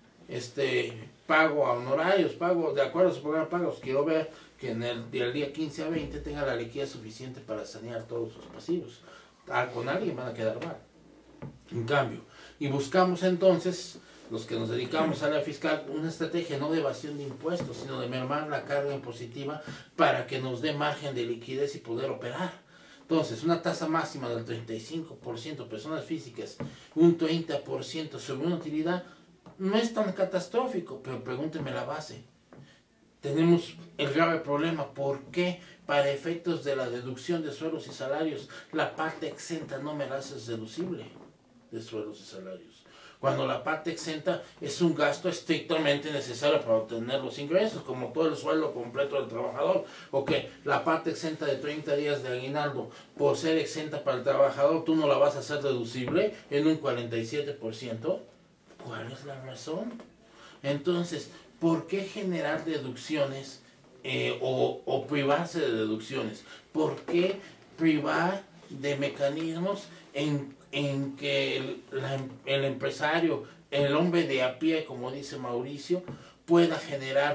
pago a honorarios, pago de acuerdo a su programa de pagos. Quiero ver que del día 15 a 20 tenga la liquidez suficiente para sanear todos sus pasivos. Con alguien van a quedar mal. En cambio, y buscamos entonces, los que nos dedicamos a la fiscal, una estrategia no de evasión de impuestos, sino de mermar la carga impositiva para que nos dé margen de liquidez y poder operar. Entonces, una tasa máxima del 35%, personas físicas, un 30% sobre una utilidad, no es tan catastrófico, pero pregúnteme la base. Tenemos el grave problema, ¿por qué para efectos de la deducción de sueldos y salarios la parte exenta no me la haces deducible de sueldos y salarios? Cuando la parte exenta es un gasto estrictamente necesario para obtener los ingresos, como todo el sueldo completo del trabajador. O que la parte exenta de 30 días de aguinaldo, por ser exenta para el trabajador, tú no la vas a hacer deducible en un 47%. ¿Cuál es la razón? Entonces, ¿por qué generar deducciones o privarse de deducciones? ¿Por qué privar de mecanismos en que el empresario, el hombre de a pie, como dice Mauricio, pueda generar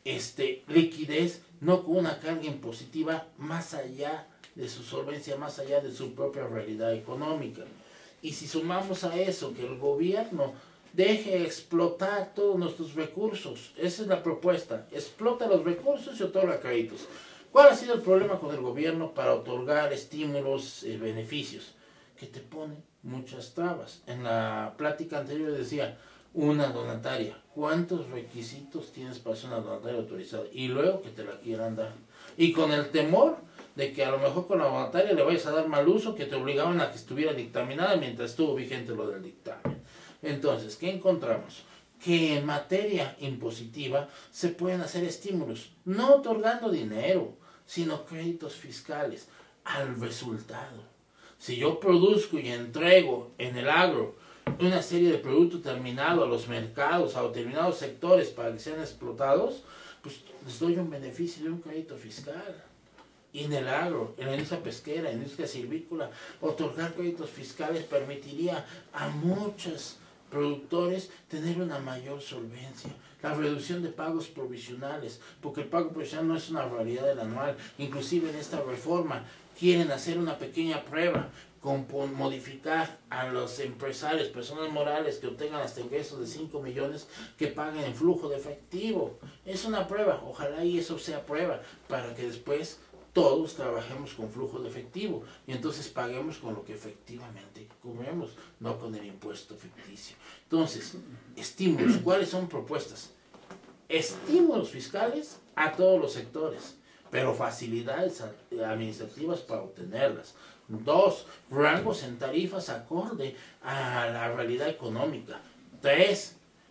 liquidez, no con una carga impositiva más allá de su solvencia, más allá de su propia realidad económica? Y si sumamos a eso que el gobierno deje explotar todos nuestros recursos, esa es la propuesta, explota los recursos y otorga créditos. ¿Cuál ha sido el problema con el gobierno para otorgar estímulos y beneficios? Que te pone muchas trabas. En la plática anterior decía, una donataria, ¿cuántos requisitos tienes para ser una donataria autorizada? Y luego que te la quieran dar. Y con el temor de que a lo mejor con la donataria le vayas a dar mal uso, que te obligaban a que estuviera dictaminada mientras estuvo vigente lo del dictamen. Entonces, ¿qué encontramos? Que en materia impositiva se pueden hacer estímulos, no otorgando dinero, sino créditos fiscales al resultado. Si yo produzco y entrego en el agro una serie de productos terminados a los mercados, a determinados sectores para que sean explotados, pues les doy un beneficio de un crédito fiscal. Y en el agro, en la industria pesquera, en la industria silvícola, otorgar créditos fiscales permitiría a muchos productores tener una mayor solvencia. La reducción de pagos provisionales, porque el pago provisional no es una realidad del anual. Inclusive en esta reforma quieren hacer una pequeña prueba con modificar a los empresarios, personas morales que obtengan hasta ingresos de 5 millones que paguen en flujo de efectivo. Es una prueba, ojalá y eso sea prueba para que después todos trabajemos con flujo de efectivo y entonces paguemos con lo que efectivamente cobremos, no con el impuesto ficticio. Entonces, estímulos, ¿cuáles son propuestas? Estímulos fiscales a todos los sectores, pero facilidades administrativas para obtenerlas. 2, rangos en tarifas acorde a la realidad económica. 3,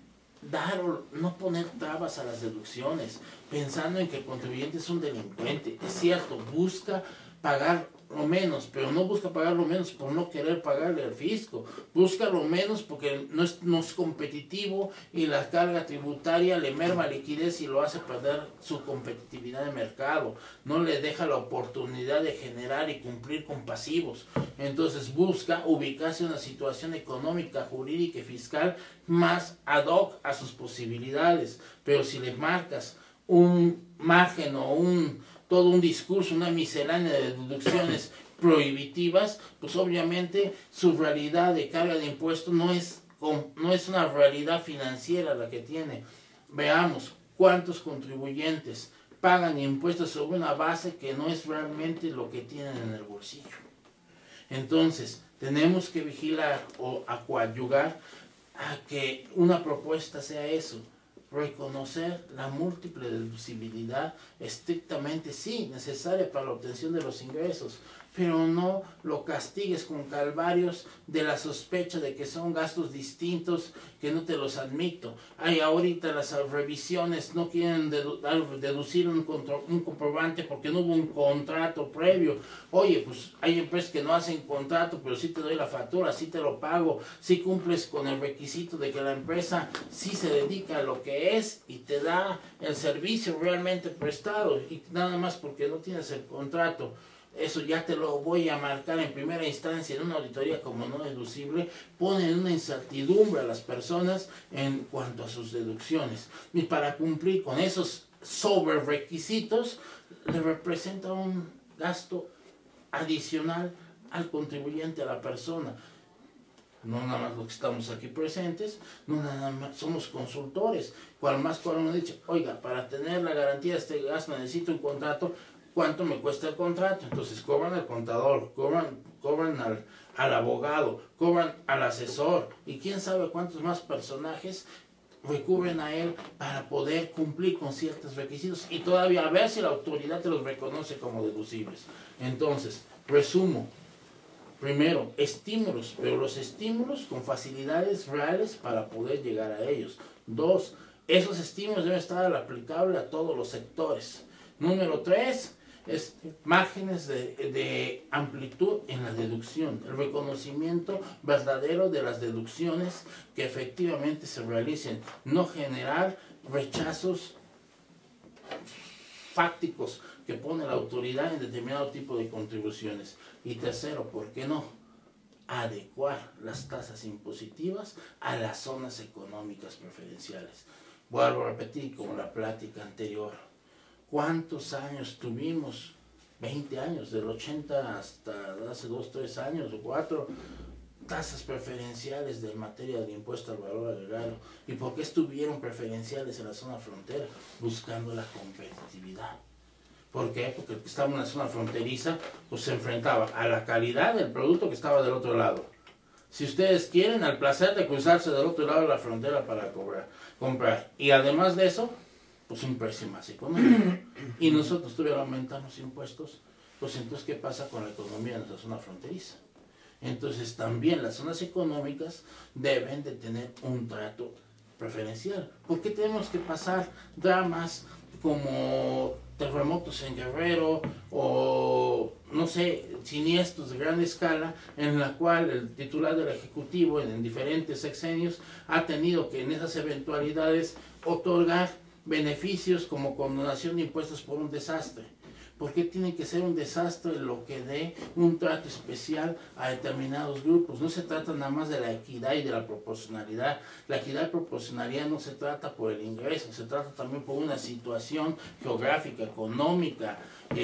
no poner trabas a las deducciones, pensando en que el contribuyente es un delincuente. Es cierto, busca pagar lo menos, pero no busca pagar lo menos por no querer pagarle al fisco. Busca lo menos porque no es competitivo y la carga tributaria le merma liquidez y lo hace perder su competitividad de mercado. No le deja la oportunidad de generar y cumplir con pasivos. Entonces busca ubicarse en una situación económica, jurídica y fiscal más ad hoc a sus posibilidades. Pero si le marcas un margen o todo un discurso, una miscelánea de deducciones prohibitivas, pues obviamente su realidad de carga de impuestos no es una realidad financiera la que tiene. Veamos cuántos contribuyentes pagan impuestos sobre una base que no es realmente lo que tienen en el bolsillo. Entonces, tenemos que vigilar o coadyuvar a que una propuesta sea eso. Reconocer la múltiple deducibilidad estrictamente sí, necesaria para la obtención de los ingresos, pero no lo castigues con calvarios de la sospecha de que son gastos distintos que no te los admito. Hay ahorita las revisiones no quieren deducir un comprobante porque no hubo un contrato previo. Oye, pues hay empresas que no hacen contrato, pero sí te doy la factura, sí te lo pago, sí cumples con el requisito de que la empresa sí se dedica a lo que es y te da el servicio realmente prestado, y nada más porque no tienes el contrato. Eso ya te lo voy a marcar en primera instancia en una auditoría como no deducible, ponen una incertidumbre a las personas en cuanto a sus deducciones. Y para cumplir con esos sobre requisitos, le representa un gasto adicional al contribuyente, a la persona. No nada más los que estamos aquí presentes, no nada más somos consultores. Cual más cual uno dice, oiga, para tener la garantía de este gasto necesito un contrato. ¿Cuánto me cuesta el contrato? Entonces cobran al contador, cobran al abogado, cobran al asesor y quién sabe cuántos más personajes recurren a él para poder cumplir con ciertos requisitos y todavía a ver si la autoridad te los reconoce como deducibles. Entonces, resumo. Primero, estímulos, pero los estímulos con facilidades reales para poder llegar a ellos. 2, esos estímulos deben estar aplicables a todos los sectores. Número 3, márgenes de amplitud en la deducción, el reconocimiento verdadero de las deducciones que efectivamente se realicen, no generar rechazos fácticos que pone la autoridad en determinado tipo de contribuciones. Y tercero, ¿por qué no? Adecuar las tasas impositivas a las zonas económicas preferenciales. Vuelvo a repetir como la plática anterior. ¿Cuántos años tuvimos? 20 años, del 80 hasta hace 2, 3 años o 4, tasas preferenciales de materia del impuesto al valor agregado. ¿Y por qué estuvieron preferenciales en la zona frontera? Buscando la competitividad. ¿Por qué? Porque el que estaba en la zona fronteriza pues se enfrentaba a la calidad del producto que estaba del otro lado. Si ustedes quieren, al placer de cruzarse del otro lado de la frontera para comprar. Y además de eso, pues un precio más económico. Y nosotros todavía aumentamos impuestos, pues entonces ¿qué pasa con la economía de nuestra zona fronteriza? Entonces también las zonas económicas deben de tener un trato preferencial. ¿Por qué tenemos que pasar dramas como terremotos en Guerrero o, no sé, siniestros de gran escala, en la cual el titular del Ejecutivo en diferentes sexenios ha tenido que en esas eventualidades otorgar beneficios como condonación de impuestos por un desastre? ¿Por qué tiene que ser un desastre lo que dé un trato especial a determinados grupos? No se trata nada más de la equidad y de la proporcionalidad. La equidad y proporcionalidad no se trata por el ingreso, se trata también por una situación geográfica, económica,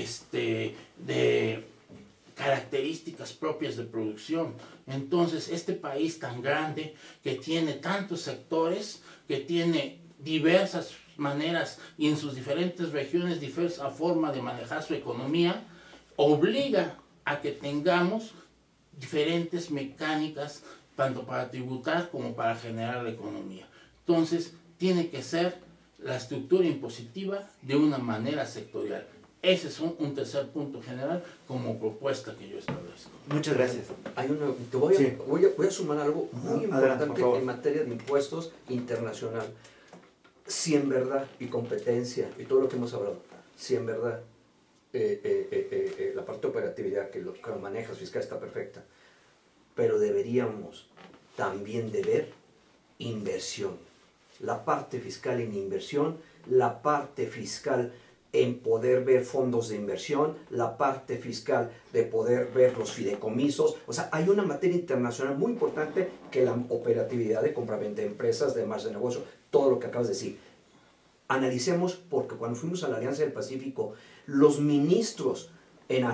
de características propias de producción. Entonces, este país tan grande, que tiene tantos sectores, que tiene diversas maneras y en sus diferentes regiones diversa forma de manejar su economía, obliga a que tengamos diferentes mecánicas tanto para tributar como para generar la economía. Entonces tiene que ser la estructura impositiva de una manera sectorial. Ese es un tercer punto general como propuesta que yo establezco. Muchas gracias. Voy a sumar algo muy importante en materia de impuestos internacional. Si en verdad, y competencia, y todo lo que hemos hablado, si en verdad la parte de operatividad que lo manejas fiscal está perfecta, pero deberíamos también de ver inversión. La parte fiscal en inversión, la parte fiscal en poder ver fondos de inversión, la parte fiscal de poder ver los fideicomisos. O sea, hay una materia internacional muy importante que la operatividad de compraventa de empresas, de margen de negocio, todo lo que acabas de decir. Analicemos, porque cuando fuimos a la Alianza del Pacífico, los ministros en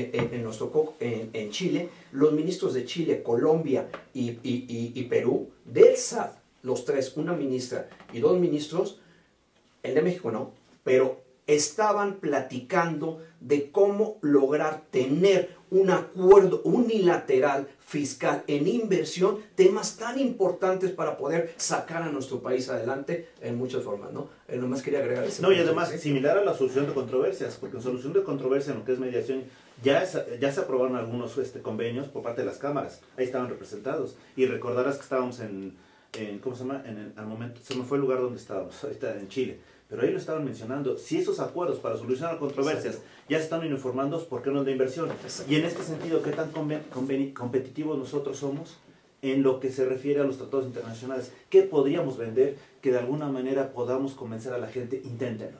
Chile, los ministros de Chile, Colombia y Perú, del SAT, los tres, una ministra y dos ministros, el de México no, pero estaban platicando de cómo lograr tener un acuerdo unilateral fiscal en inversión, temas tan importantes para poder sacar a nuestro país adelante en muchas formas, ¿no? Nomás quería agregar eso. No, y además, similar a la solución de controversias, porque en solución de controversia, en lo que es mediación, ya se aprobaron algunos convenios por parte de las cámaras, ahí estaban representados, y recordarás que estábamos ¿cómo se llama? Al momento, se me fue el lugar donde estábamos, ahorita en Chile. Pero ahí lo estaban mencionando. Si esos acuerdos para solucionar controversias ya se están uniformando, ¿por qué no de inversión? Y en este sentido, ¿qué tan competitivos nosotros somos en lo que se refiere a los tratados internacionales? ¿Qué podríamos vender que de alguna manera podamos convencer a la gente? Inténtenlo.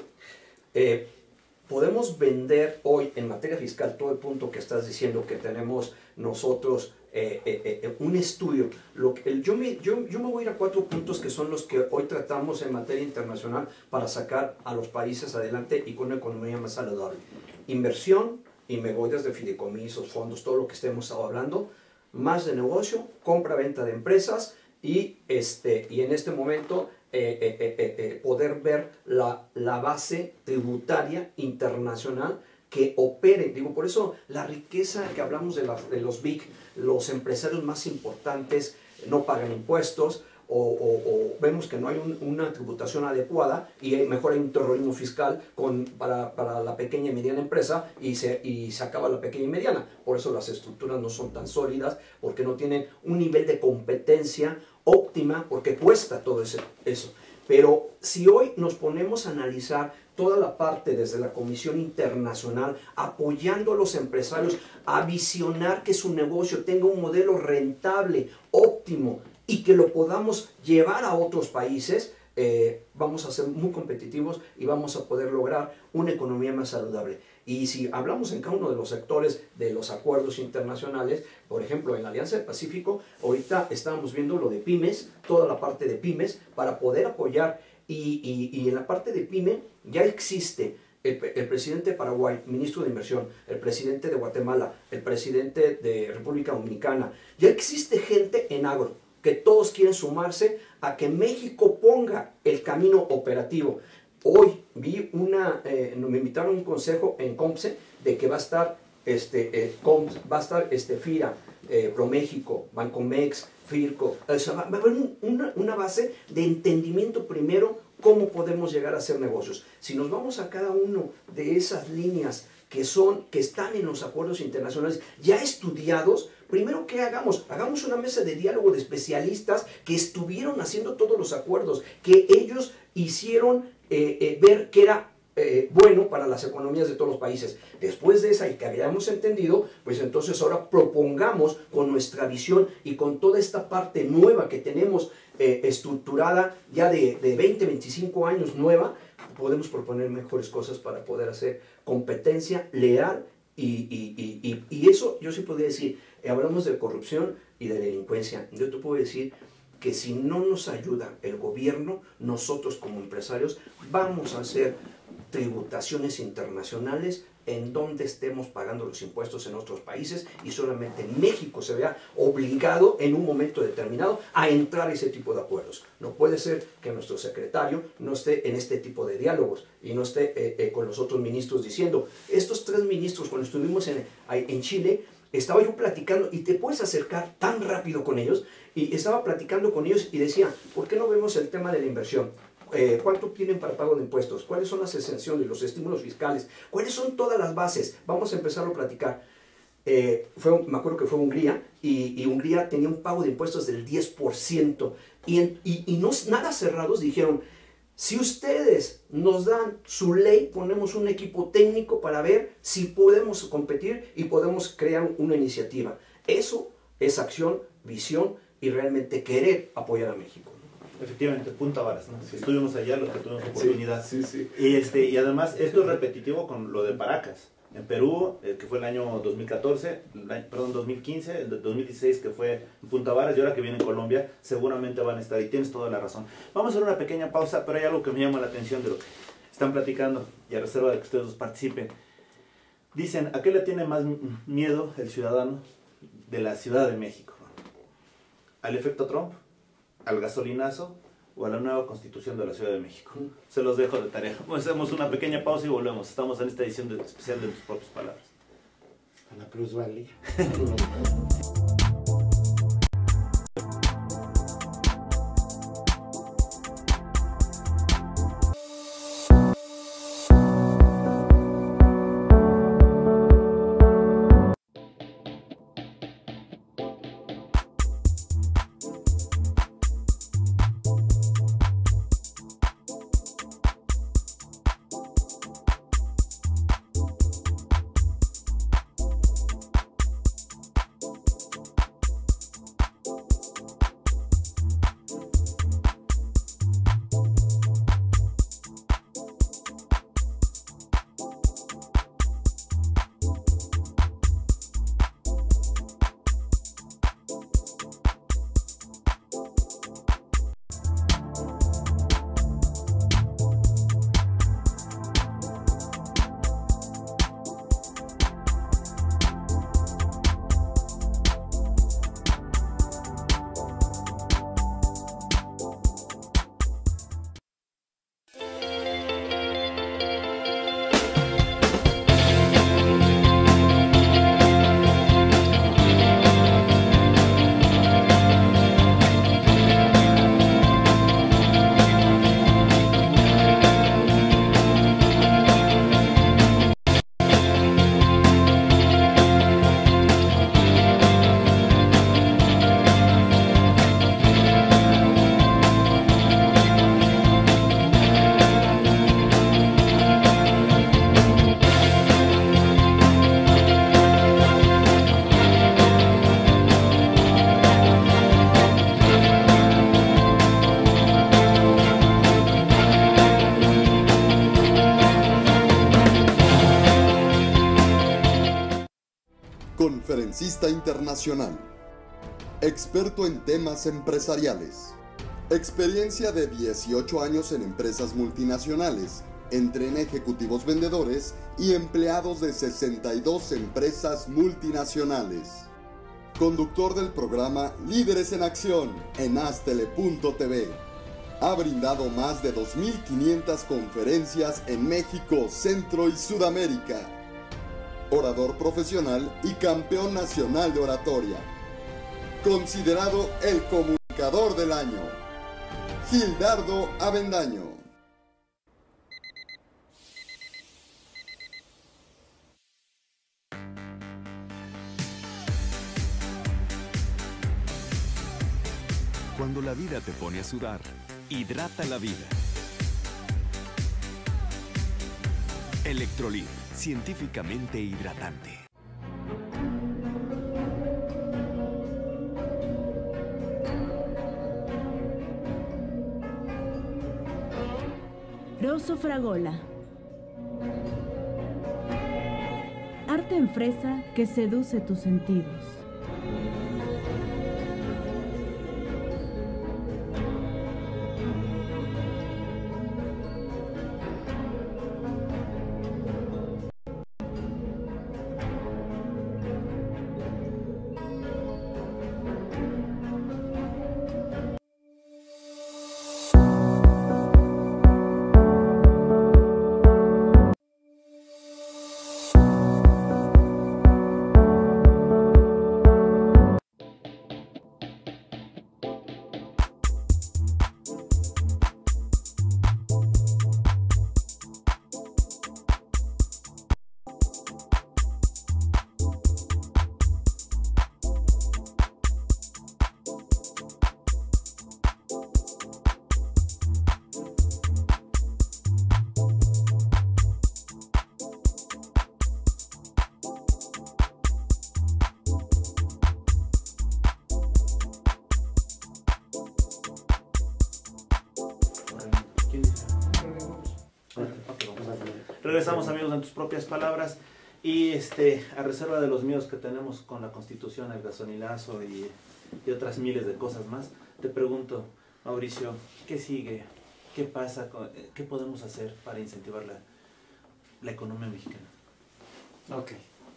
Podemos vender hoy en materia fiscal todo el punto que estás diciendo que tenemos nosotros un estudio. Yo me voy a ir a 4 puntos que son los que hoy tratamos en materia internacional para sacar a los países adelante y con una economía más saludable. Inversión, y me voy desde fideicomisos, fondos, todo lo que estemos hablando, más de negocio, compra-venta de empresas y en este momento poder ver la base tributaria internacional que opere. Digo, por eso la riqueza que hablamos de los BIC, los empresarios más importantes no pagan impuestos o vemos que no hay una tributación adecuada y mejor hay un terrorismo fiscal para la pequeña y mediana empresa y se acaba la pequeña y mediana. Por eso las estructuras no son tan sólidas, porque no tienen un nivel de competencia óptima, porque cuesta todo eso. Pero si hoy nos ponemos a analizar toda la parte desde la Comisión Internacional, apoyando a los empresarios a visionar que su negocio tenga un modelo rentable, óptimo, y que lo podamos llevar a otros países, vamos a ser muy competitivos y vamos a poder lograr una economía más saludable. Y si hablamos en cada uno de los sectores de los acuerdos internacionales, por ejemplo, en la Alianza del Pacífico, ahorita estábamos viendo lo de pymes, toda la parte de pymes, para poder apoyar. Y en la parte de pyme ya existe el presidente de Paraguay, ministro de Inversión, el presidente de Guatemala, el presidente de República Dominicana. Ya existe gente en agro, que todos quieren sumarse a que México ponga el camino operativo. Hoy vi me invitaron a un consejo en COMSE de que va a estar FIRA, ProMéxico, Bancomex, FIRCO. O sea, va a haber una base de entendimiento primero cómo podemos llegar a hacer negocios. Si nos vamos a cada uno de esas líneas que están en los acuerdos internacionales ya estudiados, primero que hagamos una mesa de diálogo de especialistas que estuvieron haciendo todos los acuerdos, que ellos hicieron ver que era bueno para las economías de todos los países. Después de esa y que habíamos entendido, pues entonces ahora propongamos con nuestra visión y con toda esta parte nueva que tenemos estructurada ya de 20, 25 años nueva, podemos proponer mejores cosas para poder hacer competencia leal y eso yo sí podría decir, hablamos de corrupción y de delincuencia. Yo te puedo decir que si no nos ayuda el gobierno, nosotros como empresarios vamos a hacer tributaciones internacionales en donde estemos pagando los impuestos en otros países y solamente México se vea obligado en un momento determinado a entrar a ese tipo de acuerdos. No puede ser que nuestro secretario no esté en este tipo de diálogos y no esté con los otros ministros diciendo, estos 3 ministros cuando estuvimos en Chile, estaba yo platicando y te puedes acercar tan rápido con ellos y estaba platicando con ellos y decía, ¿por qué no vemos el tema de la inversión? ¿Cuánto tienen para pago de impuestos? ¿Cuáles son las exenciones, los estímulos fiscales? ¿Cuáles son todas las bases? Vamos a empezar a platicar. Me acuerdo que fue Hungría y Hungría tenía un pago de impuestos del 10% y no nada cerrados dijeron, si ustedes nos dan su ley, ponemos un equipo técnico para ver si podemos competir y podemos crear una iniciativa. Eso es acción, visión y realmente querer apoyar a México. Efectivamente, Punta Varas, ¿no? Sí. Estuvimos allá los que tuvimos oportunidad. Sí, sí. Y además esto es repetitivo con lo de Paracas. En Perú, que fue el año 2015, el 2016 que fue en Punta Varas y ahora que viene en Colombia, seguramente van a estar y tienes toda la razón. Vamos a hacer una pequeña pausa, pero hay algo que me llama la atención de lo que están platicando y a reserva de que ustedes participen. Dicen, ¿a qué le tiene más miedo el ciudadano de la Ciudad de México? ¿Al efecto Trump? ¿Al gasolinazo? ¿O a la nueva Constitución de la Ciudad de México? Se los dejo de tarea. Hacemos una pequeña pausa y volvemos. Estamos en esta edición especial de Tus Propias Palabras. A la plusvalía. conferencista internacional, experto en temas empresariales, experiencia de 18 años en empresas multinacionales, entre ejecutivos vendedores y empleados de 62 empresas multinacionales. Conductor del programa Líderes en Acción en Astele.tv. Ha brindado más de 2.500 conferencias en México, Centro y Sudamérica. Orador profesional y campeón nacional de oratoria. Considerado el comunicador del año. Gildardo Avendaño. Cuando la vida te pone a sudar, hidrata la vida. Electrolit, científicamente hidratante. Rosso Fragola. Arte en fresa que seduce tus sentidos. Regresamos, amigos, en tus propias palabras. Y a reserva de los míos que tenemos con la Constitución, el gasolinazo y otras miles de cosas más, te pregunto, Mauricio, ¿qué sigue? ¿Qué pasa? ¿Qué podemos hacer para incentivar la economía mexicana? Ok.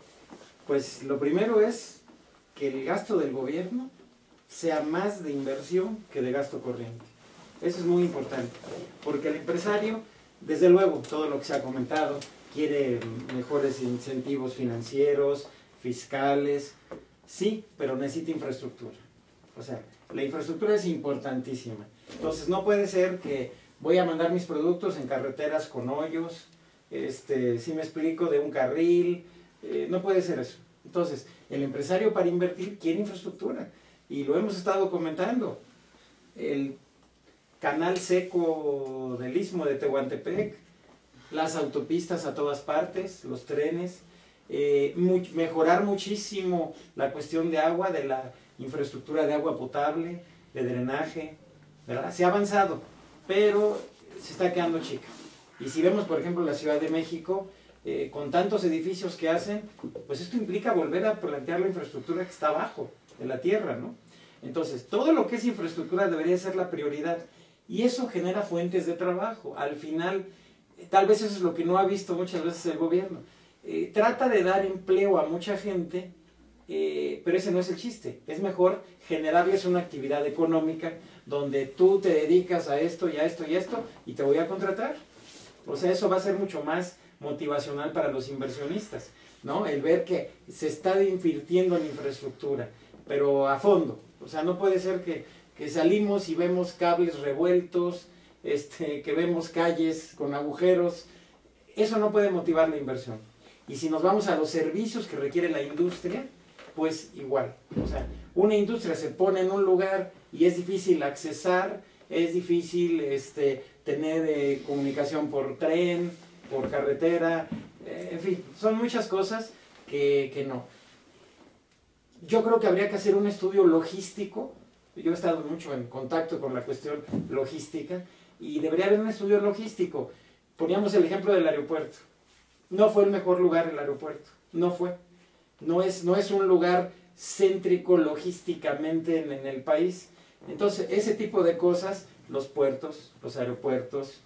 Pues lo primero es que el gasto del gobierno sea más de inversión que de gasto corriente. Eso es muy importante, porque el empresario, desde luego, todo lo que se ha comentado, quiere mejores incentivos financieros, fiscales, sí, pero necesita infraestructura. O sea, la infraestructura es importantísima. Entonces no puede ser que voy a mandar mis productos en carreteras con hoyos, si me explico, de un carril, no puede ser eso. Entonces, el empresario para invertir quiere infraestructura, y lo hemos estado comentando. El canal seco del Istmo de Tehuantepec, las autopistas a todas partes, los trenes, mejorar muchísimo la cuestión de agua, de la infraestructura de agua potable, de drenaje, ¿verdad? Se ha avanzado, pero se está quedando chica. Y si vemos, por ejemplo, la Ciudad de México, con tantos edificios que hacen, pues esto implica volver a plantear la infraestructura que está abajo de la tierra, ¿no? Entonces, todo lo que es infraestructura debería ser la prioridad, y eso genera fuentes de trabajo. Al final, tal vez eso es lo que no ha visto muchas veces el gobierno. Trata de dar empleo a mucha gente, pero ese no es el chiste. Es mejor generarles una actividad económica donde tú te dedicas a esto y a esto y a esto y te voy a contratar. O sea, eso va a ser mucho más motivacional para los inversionistas, ¿no? El ver que se está invirtiendo en infraestructura, pero a fondo. O sea, no puede ser que salimos y vemos cables revueltos, que vemos calles con agujeros. Eso no puede motivar la inversión. Y si nos vamos a los servicios que requiere la industria, pues igual. O sea, una industria se pone en un lugar y es difícil accesar, es difícil tener comunicación por tren, por carretera, en fin, son muchas cosas que no. Yo creo que habría que hacer un estudio logístico. Yo he estado mucho en contacto con la cuestión logística y debería haber un estudio logístico. Poníamos el ejemplo del aeropuerto. No fue el mejor lugar el aeropuerto, no fue. no es un lugar céntrico logísticamente en el país. Entonces, ese tipo de cosas, los puertos, los aeropuertos,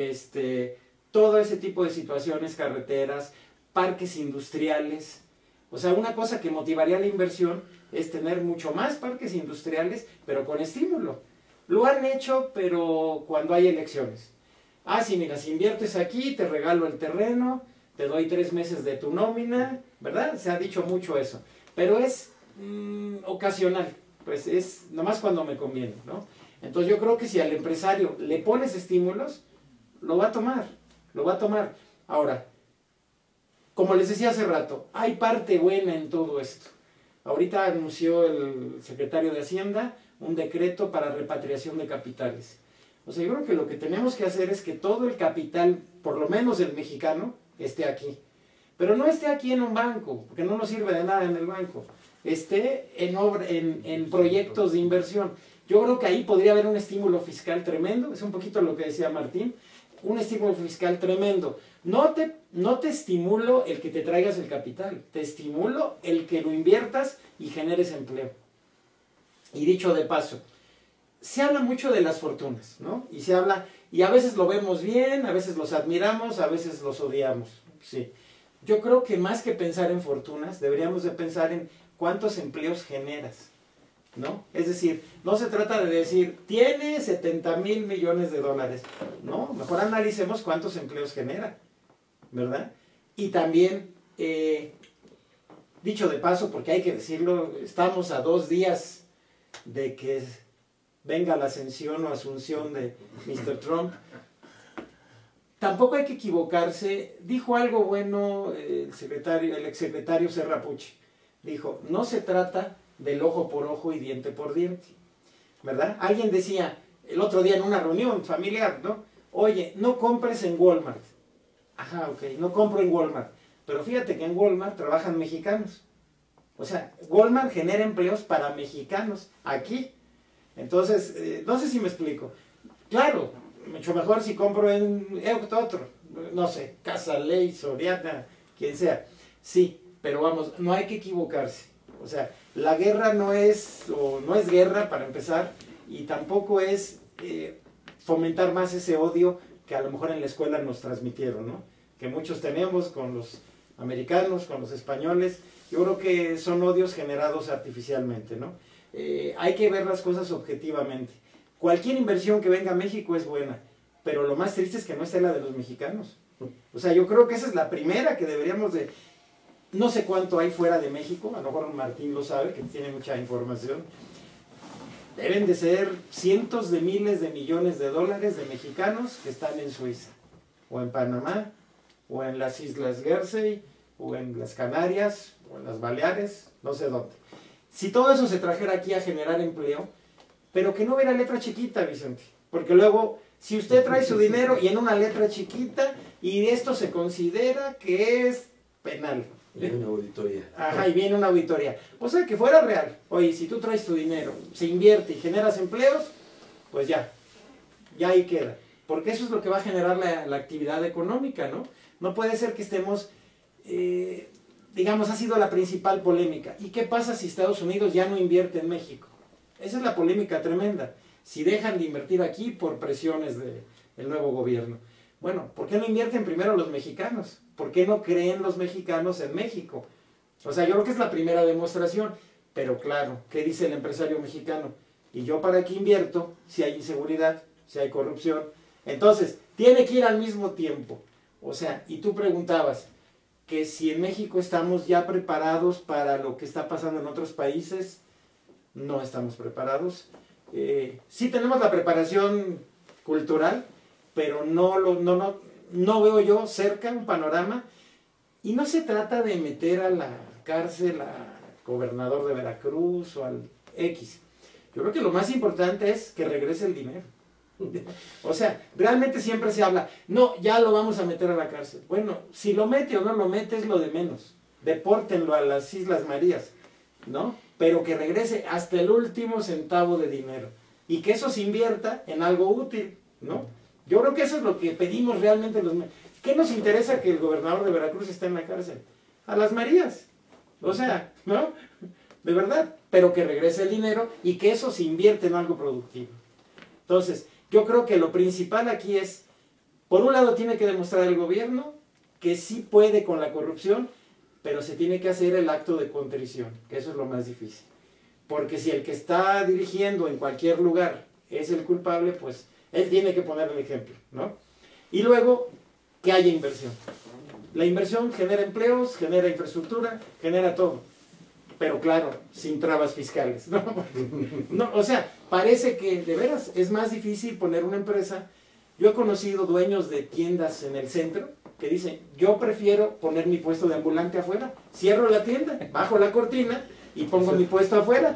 todo ese tipo de situaciones, carreteras, parques industriales. O sea, una cosa que motivaría la inversión es tener mucho más parques industriales, pero con estímulo. Lo han hecho, pero cuando hay elecciones. Ah, sí, mira, si inviertes aquí, te regalo el terreno, te doy 3 meses de tu nómina, ¿verdad? Se ha dicho mucho eso. Pero es ocasional, pues es nomás cuando me conviene, ¿no? Entonces yo creo que si al empresario le pones estímulos, lo va a tomar, lo va a tomar. Ahora, como les decía hace rato, hay parte buena en todo esto. Ahorita anunció el secretario de Hacienda un decreto para repatriación de capitales. O sea, yo creo que lo que tenemos que hacer es que todo el capital, por lo menos el mexicano, esté aquí. Pero no esté aquí en un banco, porque no nos sirve de nada en el banco. Esté en proyectos de inversión. Yo creo que ahí podría haber un estímulo fiscal tremendo, es un poquito lo que decía Martín, un estímulo fiscal tremendo. No te estimulo el que te traigas el capital, te estimulo el que lo inviertas y generes empleo. Y dicho de paso, se habla mucho de las fortunas, ¿no? Y se habla, y a veces lo vemos bien, a veces los admiramos, a veces los odiamos, sí. Yo creo que más que pensar en fortunas, deberíamos de pensar en cuántos empleos generas, ¿no? Es decir, no se trata de decir, tiene 70,000 millones de dólares. No, mejor analicemos cuántos empleos genera, ¿verdad? Y también, dicho de paso, porque hay que decirlo, estamos a 2 días de que venga la ascensión o asunción de Mr. Trump. Tampoco hay que equivocarse. Dijo algo bueno el exsecretario Serra Pucci. Dijo, no se trata del ojo por ojo y diente por diente, ¿verdad? Alguien decía el otro día en una reunión familiar, ¿no? Oye, no compres en Walmart. Ajá, ok, no compro en Walmart. Pero fíjate que en Walmart trabajan mexicanos. O sea, Walmart genera empleos para mexicanos aquí. Entonces, no sé si me explico. Claro, mucho mejor si compro en otro, no sé, Casa Ley, Soriana, quien sea. Sí, pero vamos, no hay que equivocarse. O sea, la guerra no es guerra para empezar, y tampoco es fomentar más ese odio que a lo mejor en la escuela nos transmitieron, ¿no? Que muchos tenemos con los americanos, con los españoles. Yo creo que son odios generados artificialmente, ¿no? Hay que ver las cosas objetivamente. Cualquier inversión que venga a México es buena, pero lo más triste es que no esté la de los mexicanos. O sea, yo creo que esa es la primera que deberíamos de... No sé cuánto hay fuera de México, a lo mejor Martín lo sabe, que tiene mucha información. Deben de ser cientos de miles de millones de dólares de mexicanos que están en Suiza, o en Panamá, o en las Islas Guernsey, o en las Canarias, o en las Baleares, no sé dónde. Si todo eso se trajera aquí a generar empleo, pero que no hubiera letra chiquita, Vicente, porque luego, si usted trae su dinero y en una letra chiquita, y esto se considera que es penal. Viene una auditoría. Ajá, y viene una auditoría. O sea, que fuera real. Oye, si tú traes tu dinero, se invierte y generas empleos, pues ya ahí queda. Porque eso es lo que va a generar la actividad económica, ¿no? No puede ser que estemos, digamos, ha sido la principal polémica. ¿Y qué pasa si Estados Unidos ya no invierte en México? Esa es la polémica tremenda. Si dejan de invertir aquí por presiones del nuevo gobierno. Bueno, ¿por qué no invierten primero los mexicanos? ¿Por qué no creen los mexicanos en México? O sea, yo creo que es la primera demostración. Pero claro, ¿qué dice el empresario mexicano? ¿Y yo para qué invierto si hay inseguridad, si hay corrupción? Entonces, tiene que ir al mismo tiempo. O sea, y tú preguntabas que si en México estamos ya preparados para lo que está pasando en otros países. No estamos preparados. Sí tenemos la preparación cultural, pero no veo yo cerca un panorama, y no se trata de meter a la cárcel al gobernador de Veracruz o al X. Yo creo que lo más importante es que regrese el dinero. O sea, realmente siempre se habla, no, ya lo vamos a meter a la cárcel. Bueno, si lo mete o no lo mete es lo de menos. Depórtenlo a las Islas Marías, ¿no? Pero que regrese hasta el último centavo de dinero, y que eso se invierta en algo útil, ¿no? Yo creo que eso es lo que pedimos realmente los... ¿Qué nos interesa que el gobernador de Veracruz esté en la cárcel? A las Marías. O sea, ¿no? De verdad, pero que regrese el dinero y que eso se invierte en algo productivo. Entonces, yo creo que lo principal aquí es, por un lado tiene que demostrar el gobierno que sí puede con la corrupción, pero se tiene que hacer el acto de contrición, que eso es lo más difícil. Porque si el que está dirigiendo en cualquier lugar es el culpable, pues él tiene que poner el ejemplo, ¿no? Y luego, que haya inversión. La inversión genera empleos, genera infraestructura, genera todo. Pero claro, sin trabas fiscales, ¿no? No, o sea, parece que de veras es más difícil poner una empresa. Yo he conocido dueños de tiendas en el centro que dicen, yo prefiero poner mi puesto de ambulante afuera, cierro la tienda, bajo la cortina y pongo mi puesto afuera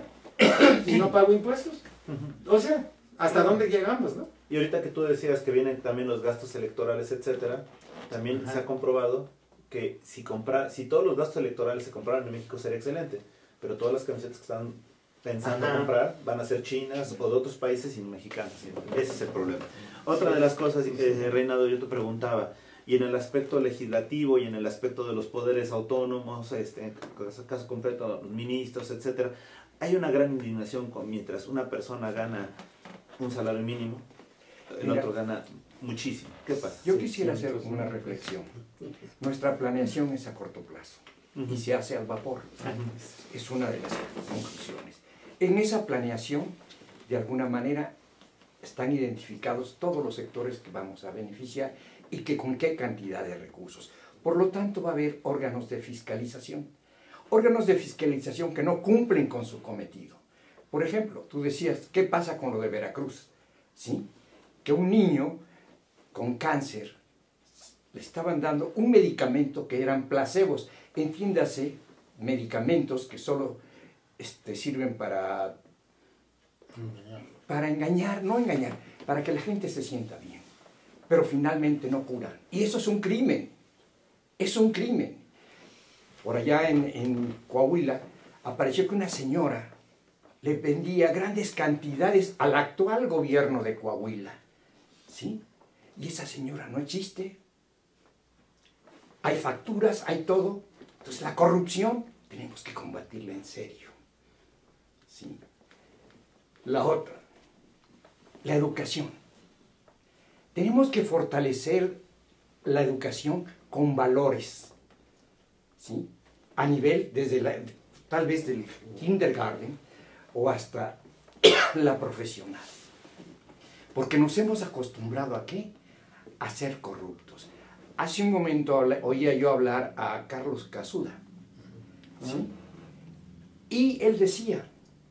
y no pago impuestos. O sea, ¿hasta dónde llegamos, no? Y ahorita que tú decías que vienen también los gastos electorales, etcétera, también se ha comprobado que si todos los gastos electorales se compraran en México sería excelente, pero todas las camisetas que están pensando comprar van a ser chinas o de otros países y mexicanas. Ese es el problema. Otra de las cosas, Reinaldo, yo te preguntaba, y en el aspecto legislativo y en el aspecto de los poderes autónomos, en caso concreto, los ministros, etcétera, hay una gran indignación mientras una persona gana un salario mínimo, el otro gana muchísimo. ¿Qué pasa? Yo quisiera hacer una reflexión. Nuestra planeación es a corto plazo y se hace al vapor. Es una de las conclusiones. En esa planeación, de alguna manera, están identificados todos los sectores que vamos a beneficiar y que con qué cantidad de recursos. Por lo tanto, va a haber órganos de fiscalización. Órganos de fiscalización que no cumplen con su cometido. Por ejemplo, tú decías, ¿qué pasa con lo de Veracruz? ¿Sí? Que un niño con cáncer le estaban dando un medicamento que eran placebos. Entiéndase, medicamentos que solo sirven para engañar, no engañar, para que la gente se sienta bien. Pero finalmente no curan. Y eso es un crimen. Es un crimen. Por allá en Coahuila apareció que una señora le vendía grandes cantidades al actual gobierno de Coahuila. ¿Sí? Y esa señora no existe. Hay facturas, hay todo. Entonces la corrupción tenemos que combatirla en serio. ¿Sí? La otra, la educación. Tenemos que fortalecer la educación con valores. ¿Sí? A nivel, tal vez del kindergarten o hasta la profesional. Porque nos hemos acostumbrado ¿a qué? A ser corruptos. Hace un momento oía yo hablar a Carlos Casuda. ¿Sí? Y él decía,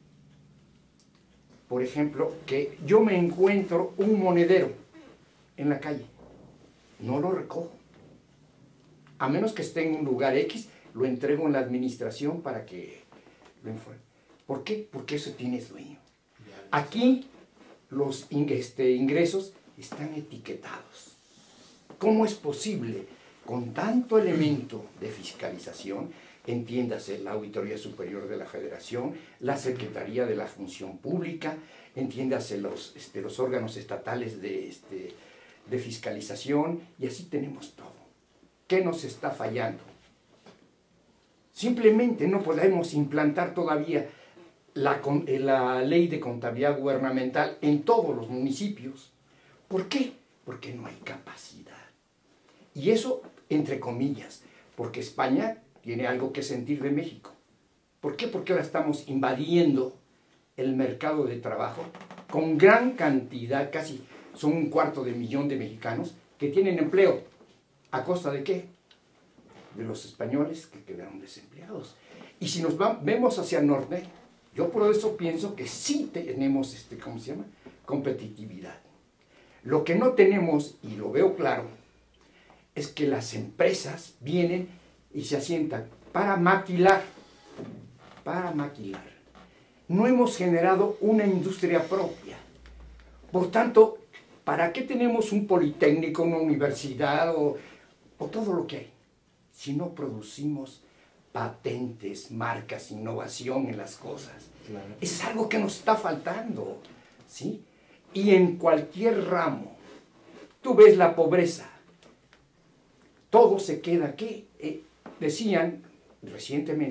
por ejemplo, que yo me encuentro un monedero en la calle. No lo recojo. A menos que esté en un lugar X, lo entrego en la administración para que lo informe. ¿Por qué? Porque eso tiene dueño. Aquí los ingresos están etiquetados. ¿Cómo es posible, con tanto elemento de fiscalización, entiéndase la Auditoría Superior de la Federación, la Secretaría de la Función Pública, entiéndase los órganos estatales de fiscalización, y así tenemos todo? ¿Qué nos está fallando? Simplemente no podemos implantar todavía la ley de contabilidad gubernamental en todos los municipios. ¿Por qué? Porque no hay capacidad. Y eso, entre comillas, porque España tiene algo que sentir de México. ¿Por qué? Porque ahora estamos invadiendo el mercado de trabajo con gran cantidad, casi son 250,000 de mexicanos que tienen empleo. ¿A costa de qué? De los españoles que quedaron desempleados. Y si nos vemos hacia el norte, yo por eso pienso que sí tenemos, ¿cómo se llama? Competitividad. Lo que no tenemos, y lo veo claro, es que las empresas vienen y se asientan para maquilar. Para maquilar. No hemos generado una industria propia. Por tanto, ¿para qué tenemos un politécnico, una universidad o todo lo que hay? Si no producimos patentes, marcas, innovación en las cosas. Claro. Es algo que nos está faltando, ¿sí? Y en cualquier ramo, tú ves la pobreza, todo se queda, ¿qué? Decían recientemente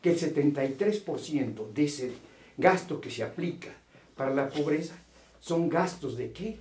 que el 73% de ese gasto que se aplica para la pobreza son gastos ¿de qué?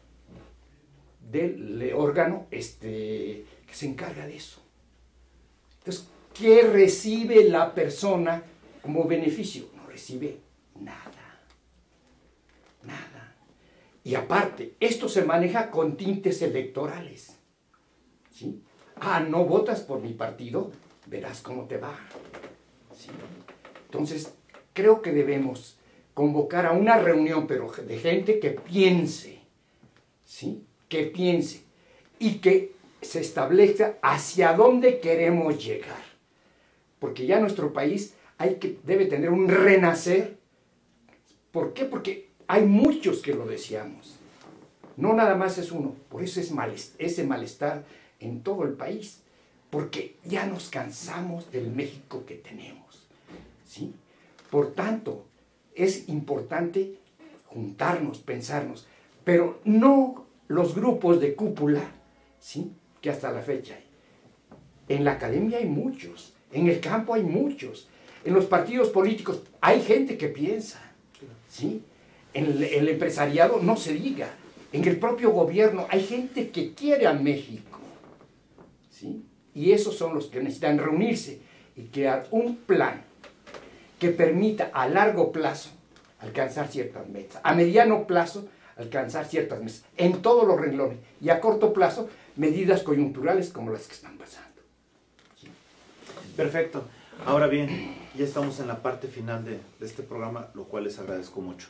Del órgano que se encarga de eso. Entonces, ¿qué recibe la persona como beneficio? No recibe nada. Nada. Y aparte, esto se maneja con tintes electorales. ¿Sí? Ah, no votas por mi partido, verás cómo te va. ¿Sí? Entonces, creo que debemos convocar a una reunión, pero de gente que piense, ¿sí? Que piense y que se establezca hacia dónde queremos llegar. Porque ya nuestro país debe tener un renacer. ¿Por qué? Porque hay muchos que lo deseamos. No nada más es uno. Por eso es ese malestar en todo el país. Porque ya nos cansamos del México que tenemos. ¿Sí? Por tanto, es importante juntarnos, pensarnos, pero no los grupos de cúpula, ¿sí? Que hasta la fecha hay. En la academia hay muchos, en el campo hay muchos, en los partidos políticos hay gente que piensa, ¿sí? En el empresariado no se diga, en el propio gobierno hay gente que quiere a México, ¿sí? Y esos son los que necesitan reunirse y crear un plan que permita a largo plazo alcanzar ciertas metas, a mediano plazo alcanzar ciertas metas, en todos los renglones, y a corto plazo medidas coyunturales como las que están pasando. ¿Sí? Perfecto. Ahora bien, ya estamos en la parte final de este programa, lo cual les agradezco mucho.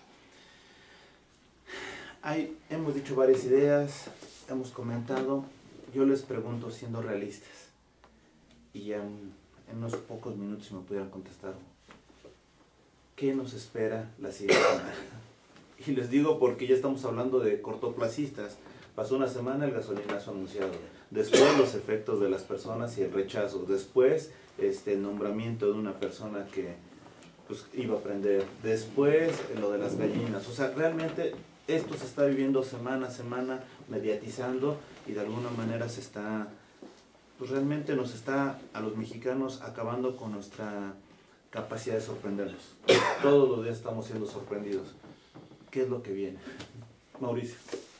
Hemos dicho varias ideas, hemos comentado. Yo les pregunto, siendo realistas, y ya en unos pocos minutos si me pudieran contestar, ¿qué nos espera la siguiente semana? Y les digo porque ya estamos hablando de cortoplacistas. Pasó una semana el gasolinazo anunciado, después los efectos de las personas y el rechazo, después el nombramiento de una persona que pues, iba a aprender, después lo de las gallinas. O sea, realmente esto se está viviendo semana a semana, mediatizando, y de alguna manera se está, pues realmente nos está a los mexicanos acabando con nuestra capacidad de sorprendernos. Todos los días estamos siendo sorprendidos. ¿Qué es lo que viene? Mauricio.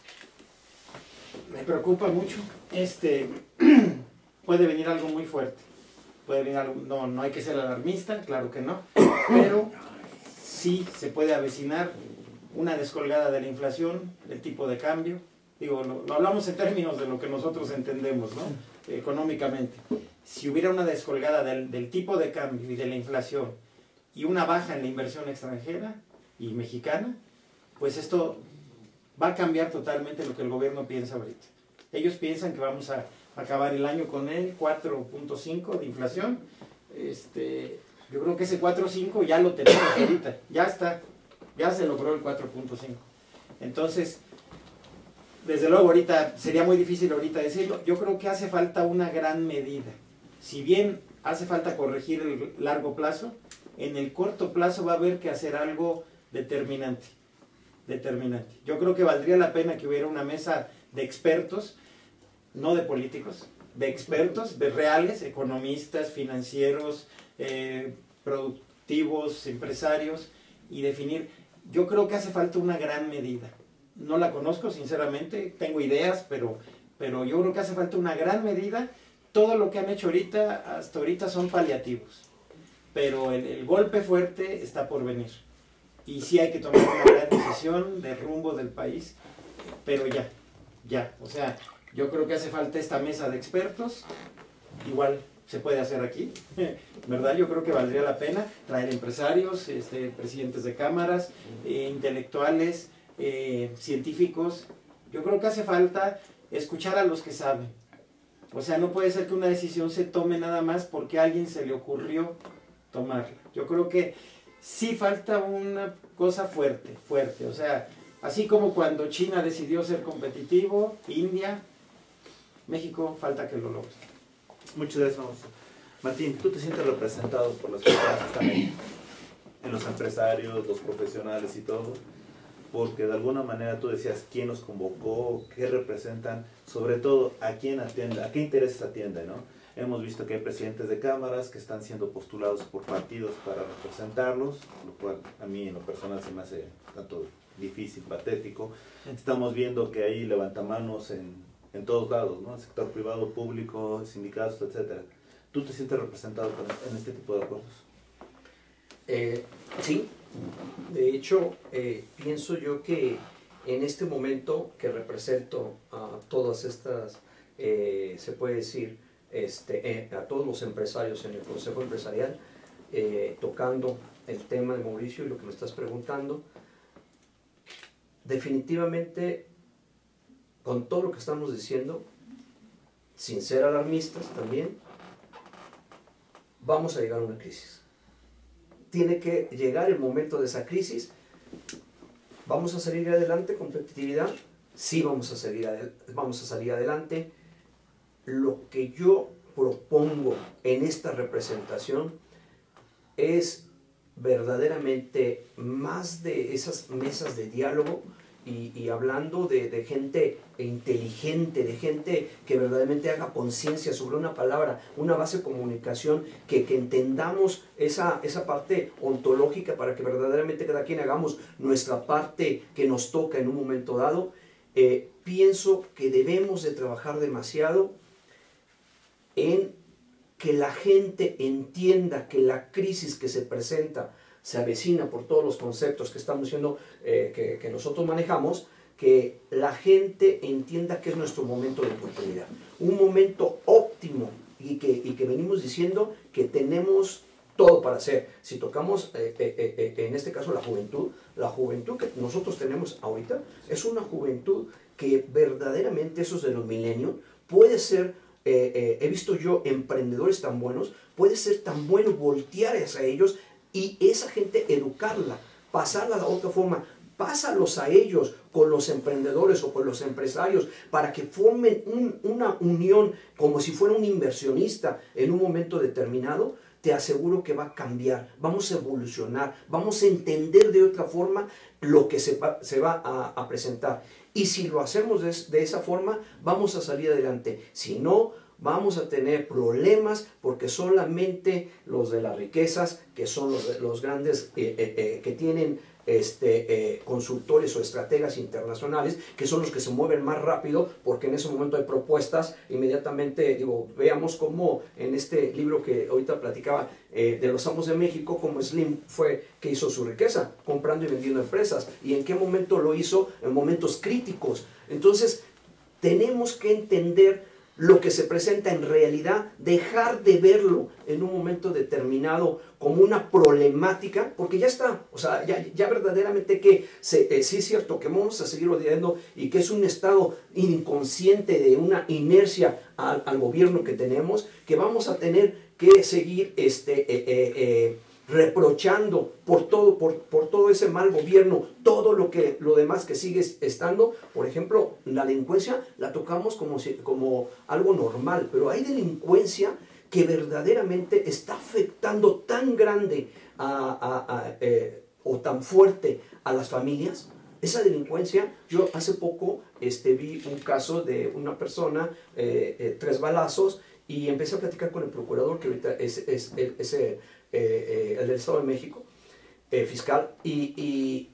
Me preocupa mucho. Puede venir algo muy fuerte. Puede venir algo, no hay que ser alarmista, claro que no, pero sí se puede avecinar una descolgada de la inflación, del tipo de cambio. Digo, lo hablamos en términos de lo que nosotros entendemos, ¿no? Económicamente. Si hubiera una descolgada del tipo de cambio y de la inflación y una baja en la inversión extranjera y mexicana, pues esto va a cambiar totalmente lo que el gobierno piensa ahorita. Ellos piensan que vamos a acabar el año con el 4.5 de inflación. Yo creo que ese 4.5 ya lo tenemos ahorita, ya está, ya se logró el 4.5. Entonces, desde luego ahorita sería muy difícil ahorita decirlo. Yo creo que hace falta una gran medida. Si bien hace falta corregir el largo plazo, en el corto plazo va a haber que hacer algo determinante. Yo creo que valdría la pena que hubiera una mesa de expertos, no de políticos, de expertos, de reales, economistas, financieros, productivos, empresarios, y definir. Yo creo que hace falta una gran medida. No la conozco, sinceramente, tengo ideas, pero yo creo que hace falta una gran medida. Todo lo que han hecho hasta ahorita son paliativos, pero el golpe fuerte está por venir. Y sí hay que tomar una gran decisión de rumbo del país, pero ya. O sea, yo creo que hace falta esta mesa de expertos. Igual se puede hacer aquí, ¿verdad? Yo creo que valdría la pena traer empresarios, presidentes de cámaras, intelectuales, científicos. Yo creo que hace falta escuchar a los que saben. O sea, no puede ser que una decisión se tome nada más porque a alguien se le ocurrió tomarla. Yo creo que sí falta una cosa fuerte. O sea, así como cuando China decidió ser competitivo, India, México falta que lo logre. Muchas gracias, Mauricio. Martín, ¿tú te sientes representado por las personas que están ahí? En los empresarios, los profesionales y todo, porque de alguna manera tú decías quién los convocó, qué representan, sobre todo a quién atiende, a qué intereses atiende, ¿no? Hemos visto que hay presidentes de cámaras que están siendo postulados por partidos para representarlos, lo cual a mí en lo personal se me hace tanto difícil, patético. Estamos viendo que hay levantamanos en todos lados, ¿no? El sector privado, público, sindicatos, etcétera. ¿Tú te sientes representado en este tipo de acuerdos? Sí, de hecho, pienso yo que en este momento que represento a todas estas, se puede decir, a todos los empresarios en el Consejo Empresarial, tocando el tema de Mauricio y lo que me estás preguntando, definitivamente, con todo lo que estamos diciendo, sin ser alarmistas también, vamos a llegar a una crisis. Tiene que llegar el momento de esa crisis. ¿Vamos a salir adelante? ¿Competitividad? Sí, vamos a salir adelante. Lo que yo propongo en esta representación es verdaderamente más de esas mesas de diálogo y hablando de gente inteligente, de gente que verdaderamente haga conciencia sobre una palabra, una base de comunicación, que entendamos esa parte ontológica para que verdaderamente cada quien hagamos nuestra parte que nos toca en un momento dado. Pienso que debemos de trabajar demasiado en que la gente entienda que la crisis que se presenta se avecina por todos los conceptos que estamos diciendo, que nosotros manejamos, que la gente entienda que es nuestro momento de oportunidad, un momento óptimo y que venimos diciendo que tenemos todo para hacer. Si tocamos en este caso la juventud que nosotros tenemos ahorita es una juventud que verdaderamente, esos de los millennials, puede ser, he visto yo emprendedores tan buenos, puede ser tan bueno voltear hacia ellos y esa gente educarla, pasarla de otra forma, pásalos a ellos con los emprendedores o con los empresarios para que formen una unión como si fuera un inversionista en un momento determinado. Te aseguro que va a cambiar, vamos a evolucionar, vamos a entender de otra forma lo que se va a presentar. Y si lo hacemos de esa forma, vamos a salir adelante. Si no, vamos a tener problemas porque solamente los de las riquezas, que son los grandes que tienen consultores o estrategas internacionales, que son los que se mueven más rápido porque en ese momento hay propuestas inmediatamente. Veamos cómo en este libro que ahorita platicaba de los amos de México, como Slim fue que hizo su riqueza comprando y vendiendo empresas, y en qué momento lo hizo, en momentos críticos. Entonces tenemos que entender lo que se presenta en realidad, dejar de verlo en un momento determinado como una problemática, porque ya está, o sea, ya verdaderamente que sí es cierto que vamos a seguir odiando y que es un estado inconsciente de una inercia al gobierno que tenemos, que vamos a tener que seguir reprochando por todo ese mal gobierno, todo lo demás que sigue estando. Por ejemplo, la delincuencia la tocamos como algo normal, pero hay delincuencia que verdaderamente está afectando tan grande o tan fuerte a las familias. Esa delincuencia, yo hace poco vi un caso de una persona, 3 balazos, y empecé a platicar con el procurador, que ahorita es el del Estado de México, fiscal, y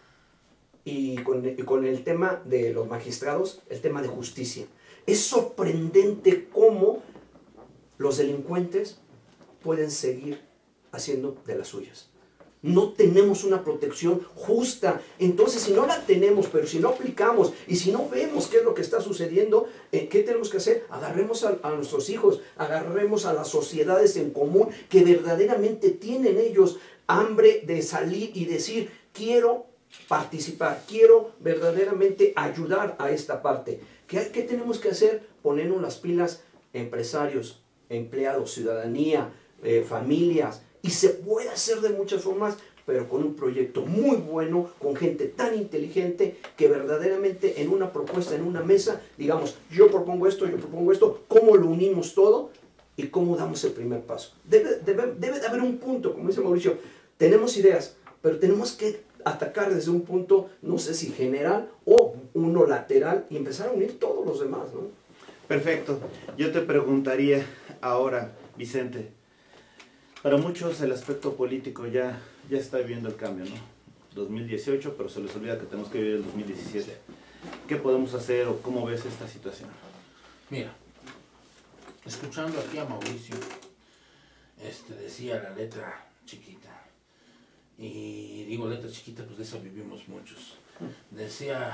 con el tema de los magistrados, el tema de justicia. Es sorprendente cómo los delincuentes pueden seguir haciendo de las suyas. No tenemos una protección justa. Entonces, si no la tenemos, pero si no aplicamos y si no vemos qué es lo que está sucediendo, ¿qué tenemos que hacer? Agarremos a nuestros hijos, agarremos a las sociedades en común que verdaderamente tienen ellos hambre de salir y decir, quiero participar, quiero verdaderamente ayudar a esta parte. ¿Qué tenemos que hacer? Ponernos las pilas, empresarios, empleados, ciudadanía, familias. Y se puede hacer de muchas formas, pero con un proyecto muy bueno, con gente tan inteligente, que verdaderamente en una propuesta, en una mesa, digamos, yo propongo esto, ¿cómo lo unimos todo? Y cómo damos el primer paso. Debe de haber un punto, como dice Mauricio, tenemos ideas, pero tenemos que atacar desde un punto, no sé si general o uno lateral, y empezar a unir todos los demás, ¿no? Perfecto. Yo te preguntaría, Ahora, Vicente, para muchos el aspecto político ya está viviendo el cambio, ¿no? 2018, pero se les olvida que tenemos que vivir el 2017. ¿Qué podemos hacer o cómo ves esta situación? Mira, escuchando aquí a Mauricio, decía la letra chiquita. Y digo letra chiquita, pues de esa vivimos muchos. Decía,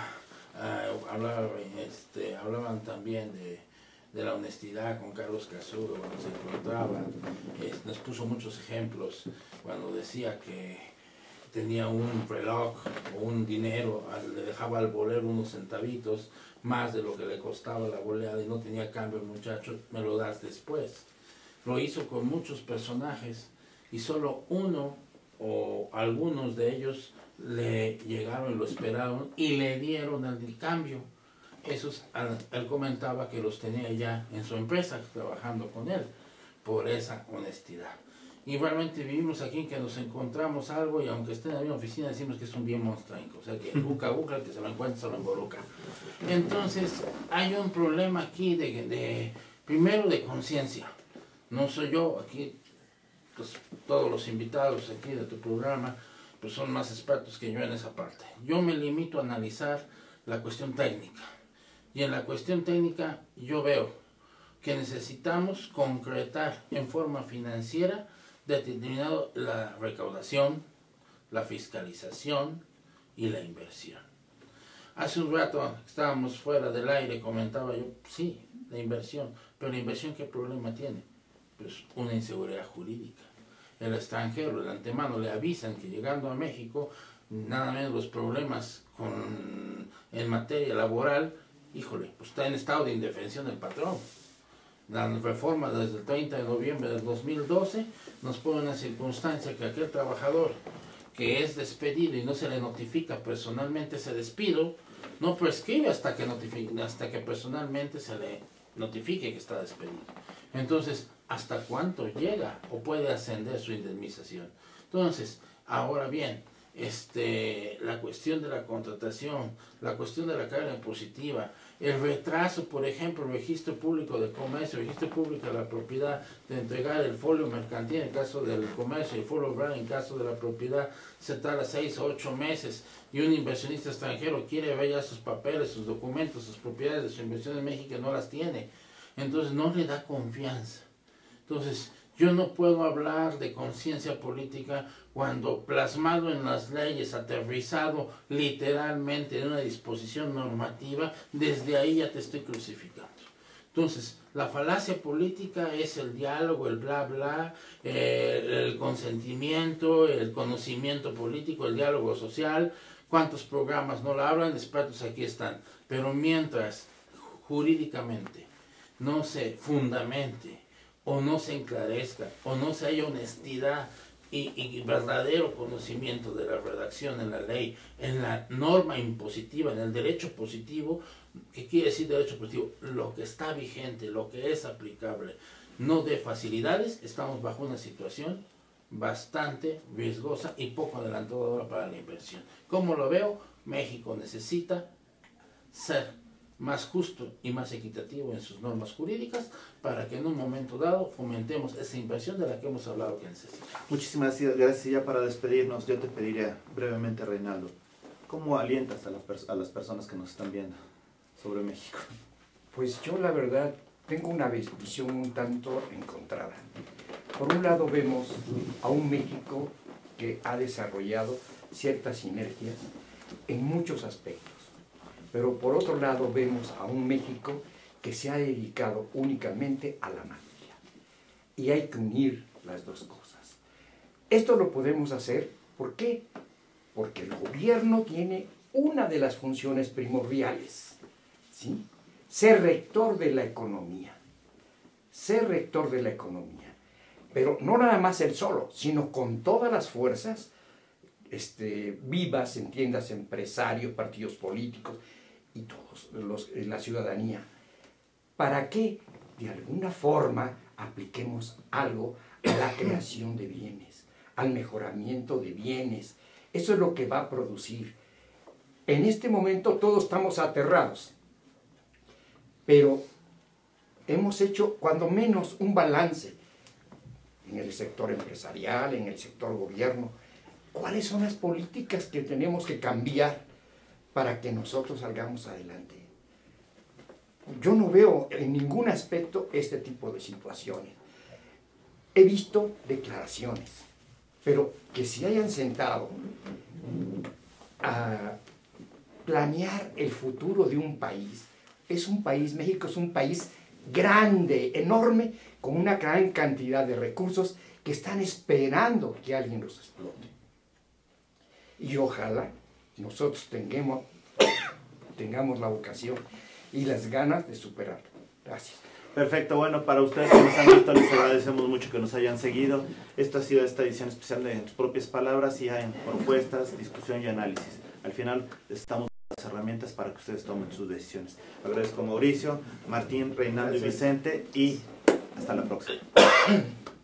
hablaban también de la honestidad con Carlos Cazurro cuando se encontraban. Nos puso muchos ejemplos cuando decía que tenía un reloj o un dinero, le dejaba al bolero unos centavitos más de lo que le costaba la boleada y no tenía cambio el muchacho, me lo das después. Lo hizo con muchos personajes y solo uno o algunos de ellos le llegaron, lo esperaron y le dieron el cambio. Esos, él comentaba que los tenía ya en su empresa trabajando con él por esa honestidad. Y realmente vivimos aquí en que nos encontramos algo y aunque esté en la misma oficina decimos que es un bien monstruoso, o sea que buca, el que se lo encuentra se lo emboluca. Entonces hay un problema aquí primero de conciencia. No soy yo, aquí pues, todos los invitados aquí de tu programa pues son más expertos que yo en esa parte. Yo me limito a analizar la cuestión técnica. Y en la cuestión técnica yo veo que necesitamos concretar en forma financiera determinado la recaudación, la fiscalización y la inversión. Hace un rato estábamos fuera del aire, comentaba yo, sí, la inversión, pero la inversión ¿qué problema tiene? Pues una inseguridad jurídica. El extranjero, de antemano, le avisan que llegando a México, nada menos los problemas en materia laboral, híjole, pues está en estado de indefensión el patrón. La reforma desde el 30 de noviembre del 2012 nos pone una circunstancia que aquel trabajador que es despedido y no se le notifica personalmente ese despido, no prescribe hasta que personalmente se le notifique que está despedido. Entonces, ¿hasta cuánto llega o puede ascender su indemnización? Entonces, ahora bien, la cuestión de la contratación, la cuestión de la carga impositiva, el retraso, por ejemplo, el registro público de comercio, el registro público de la propiedad, de entregar el folio mercantil en caso del comercio y el folio obrero en caso de la propiedad, se tarda 6 o 8 meses y un inversionista extranjero quiere ver ya sus papeles, sus documentos, sus propiedades de su inversión en México y no las tiene. Entonces no le da confianza. Entonces, yo no puedo hablar de conciencia política cuando plasmado en las leyes, aterrizado literalmente en una disposición normativa, desde ahí ya te estoy crucificando. Entonces, la falacia política es el diálogo, el bla bla, el consentimiento, el conocimiento político, el diálogo social. ¿Cuántos programas no lo hablan? Expertos aquí están. Pero mientras jurídicamente no se fundamente, o no se enclarezca, o no se haya honestidad y verdadero conocimiento de la redacción en la ley, en la norma impositiva, en el derecho positivo, ¿qué quiere decir derecho positivo? Lo que está vigente, lo que es aplicable, no de facilidades, estamos bajo una situación bastante riesgosa y poco adelantadora para la inversión. ¿Cómo lo veo? México necesita ser más justo y más equitativo en sus normas jurídicas para que en un momento dado fomentemos esa inversión de la que hemos hablado que necesitamos. Muchísimas gracias. Ya para despedirnos, yo te pediría brevemente, Reinaldo, ¿cómo alientas a las personas que nos están viendo sobre México? Pues yo la verdad tengo una visión un tanto encontrada. Por un lado vemos a un México que ha desarrollado ciertas sinergias en muchos aspectos. Pero por otro lado vemos a un México que se ha dedicado únicamente a la mafia. Y hay que unir las dos cosas. Esto lo podemos hacer, ¿por qué? Porque el gobierno tiene una de las funciones primordiales, ¿sí? Ser rector de la economía. Ser rector de la economía. Pero no nada más él solo, sino con todas las fuerzas vivas, entiendas, empresarios, partidos políticos, y todos la ciudadanía, para que de alguna forma apliquemos algo a la creación de bienes, al mejoramiento de bienes. Eso es lo que va a producir. En este momento todos estamos aterrados, pero hemos hecho cuando menos un balance en el sector empresarial, en el sector gobierno. ¿Cuáles son las políticas que tenemos que cambiar para que nosotros salgamos adelante? Yo no veo en ningún aspecto este tipo de situaciones. He visto declaraciones, pero que se hayan sentado a planear el futuro de un país. Es un país, México es un país grande, enorme, con una gran cantidad de recursos que están esperando que alguien los explote. Y ojalá nosotros tengamos la vocación y las ganas de superarlo. Gracias. Perfecto, bueno, para ustedes que nos han visto les agradecemos mucho que nos hayan seguido. Esto ha sido esta edición especial de En tus propias palabras, y en propuestas, discusión y análisis. Al final les estamos dando las herramientas para que ustedes tomen sus decisiones. Agradezco a Mauricio, Martín, Reinaldo y Vicente, y hasta la próxima.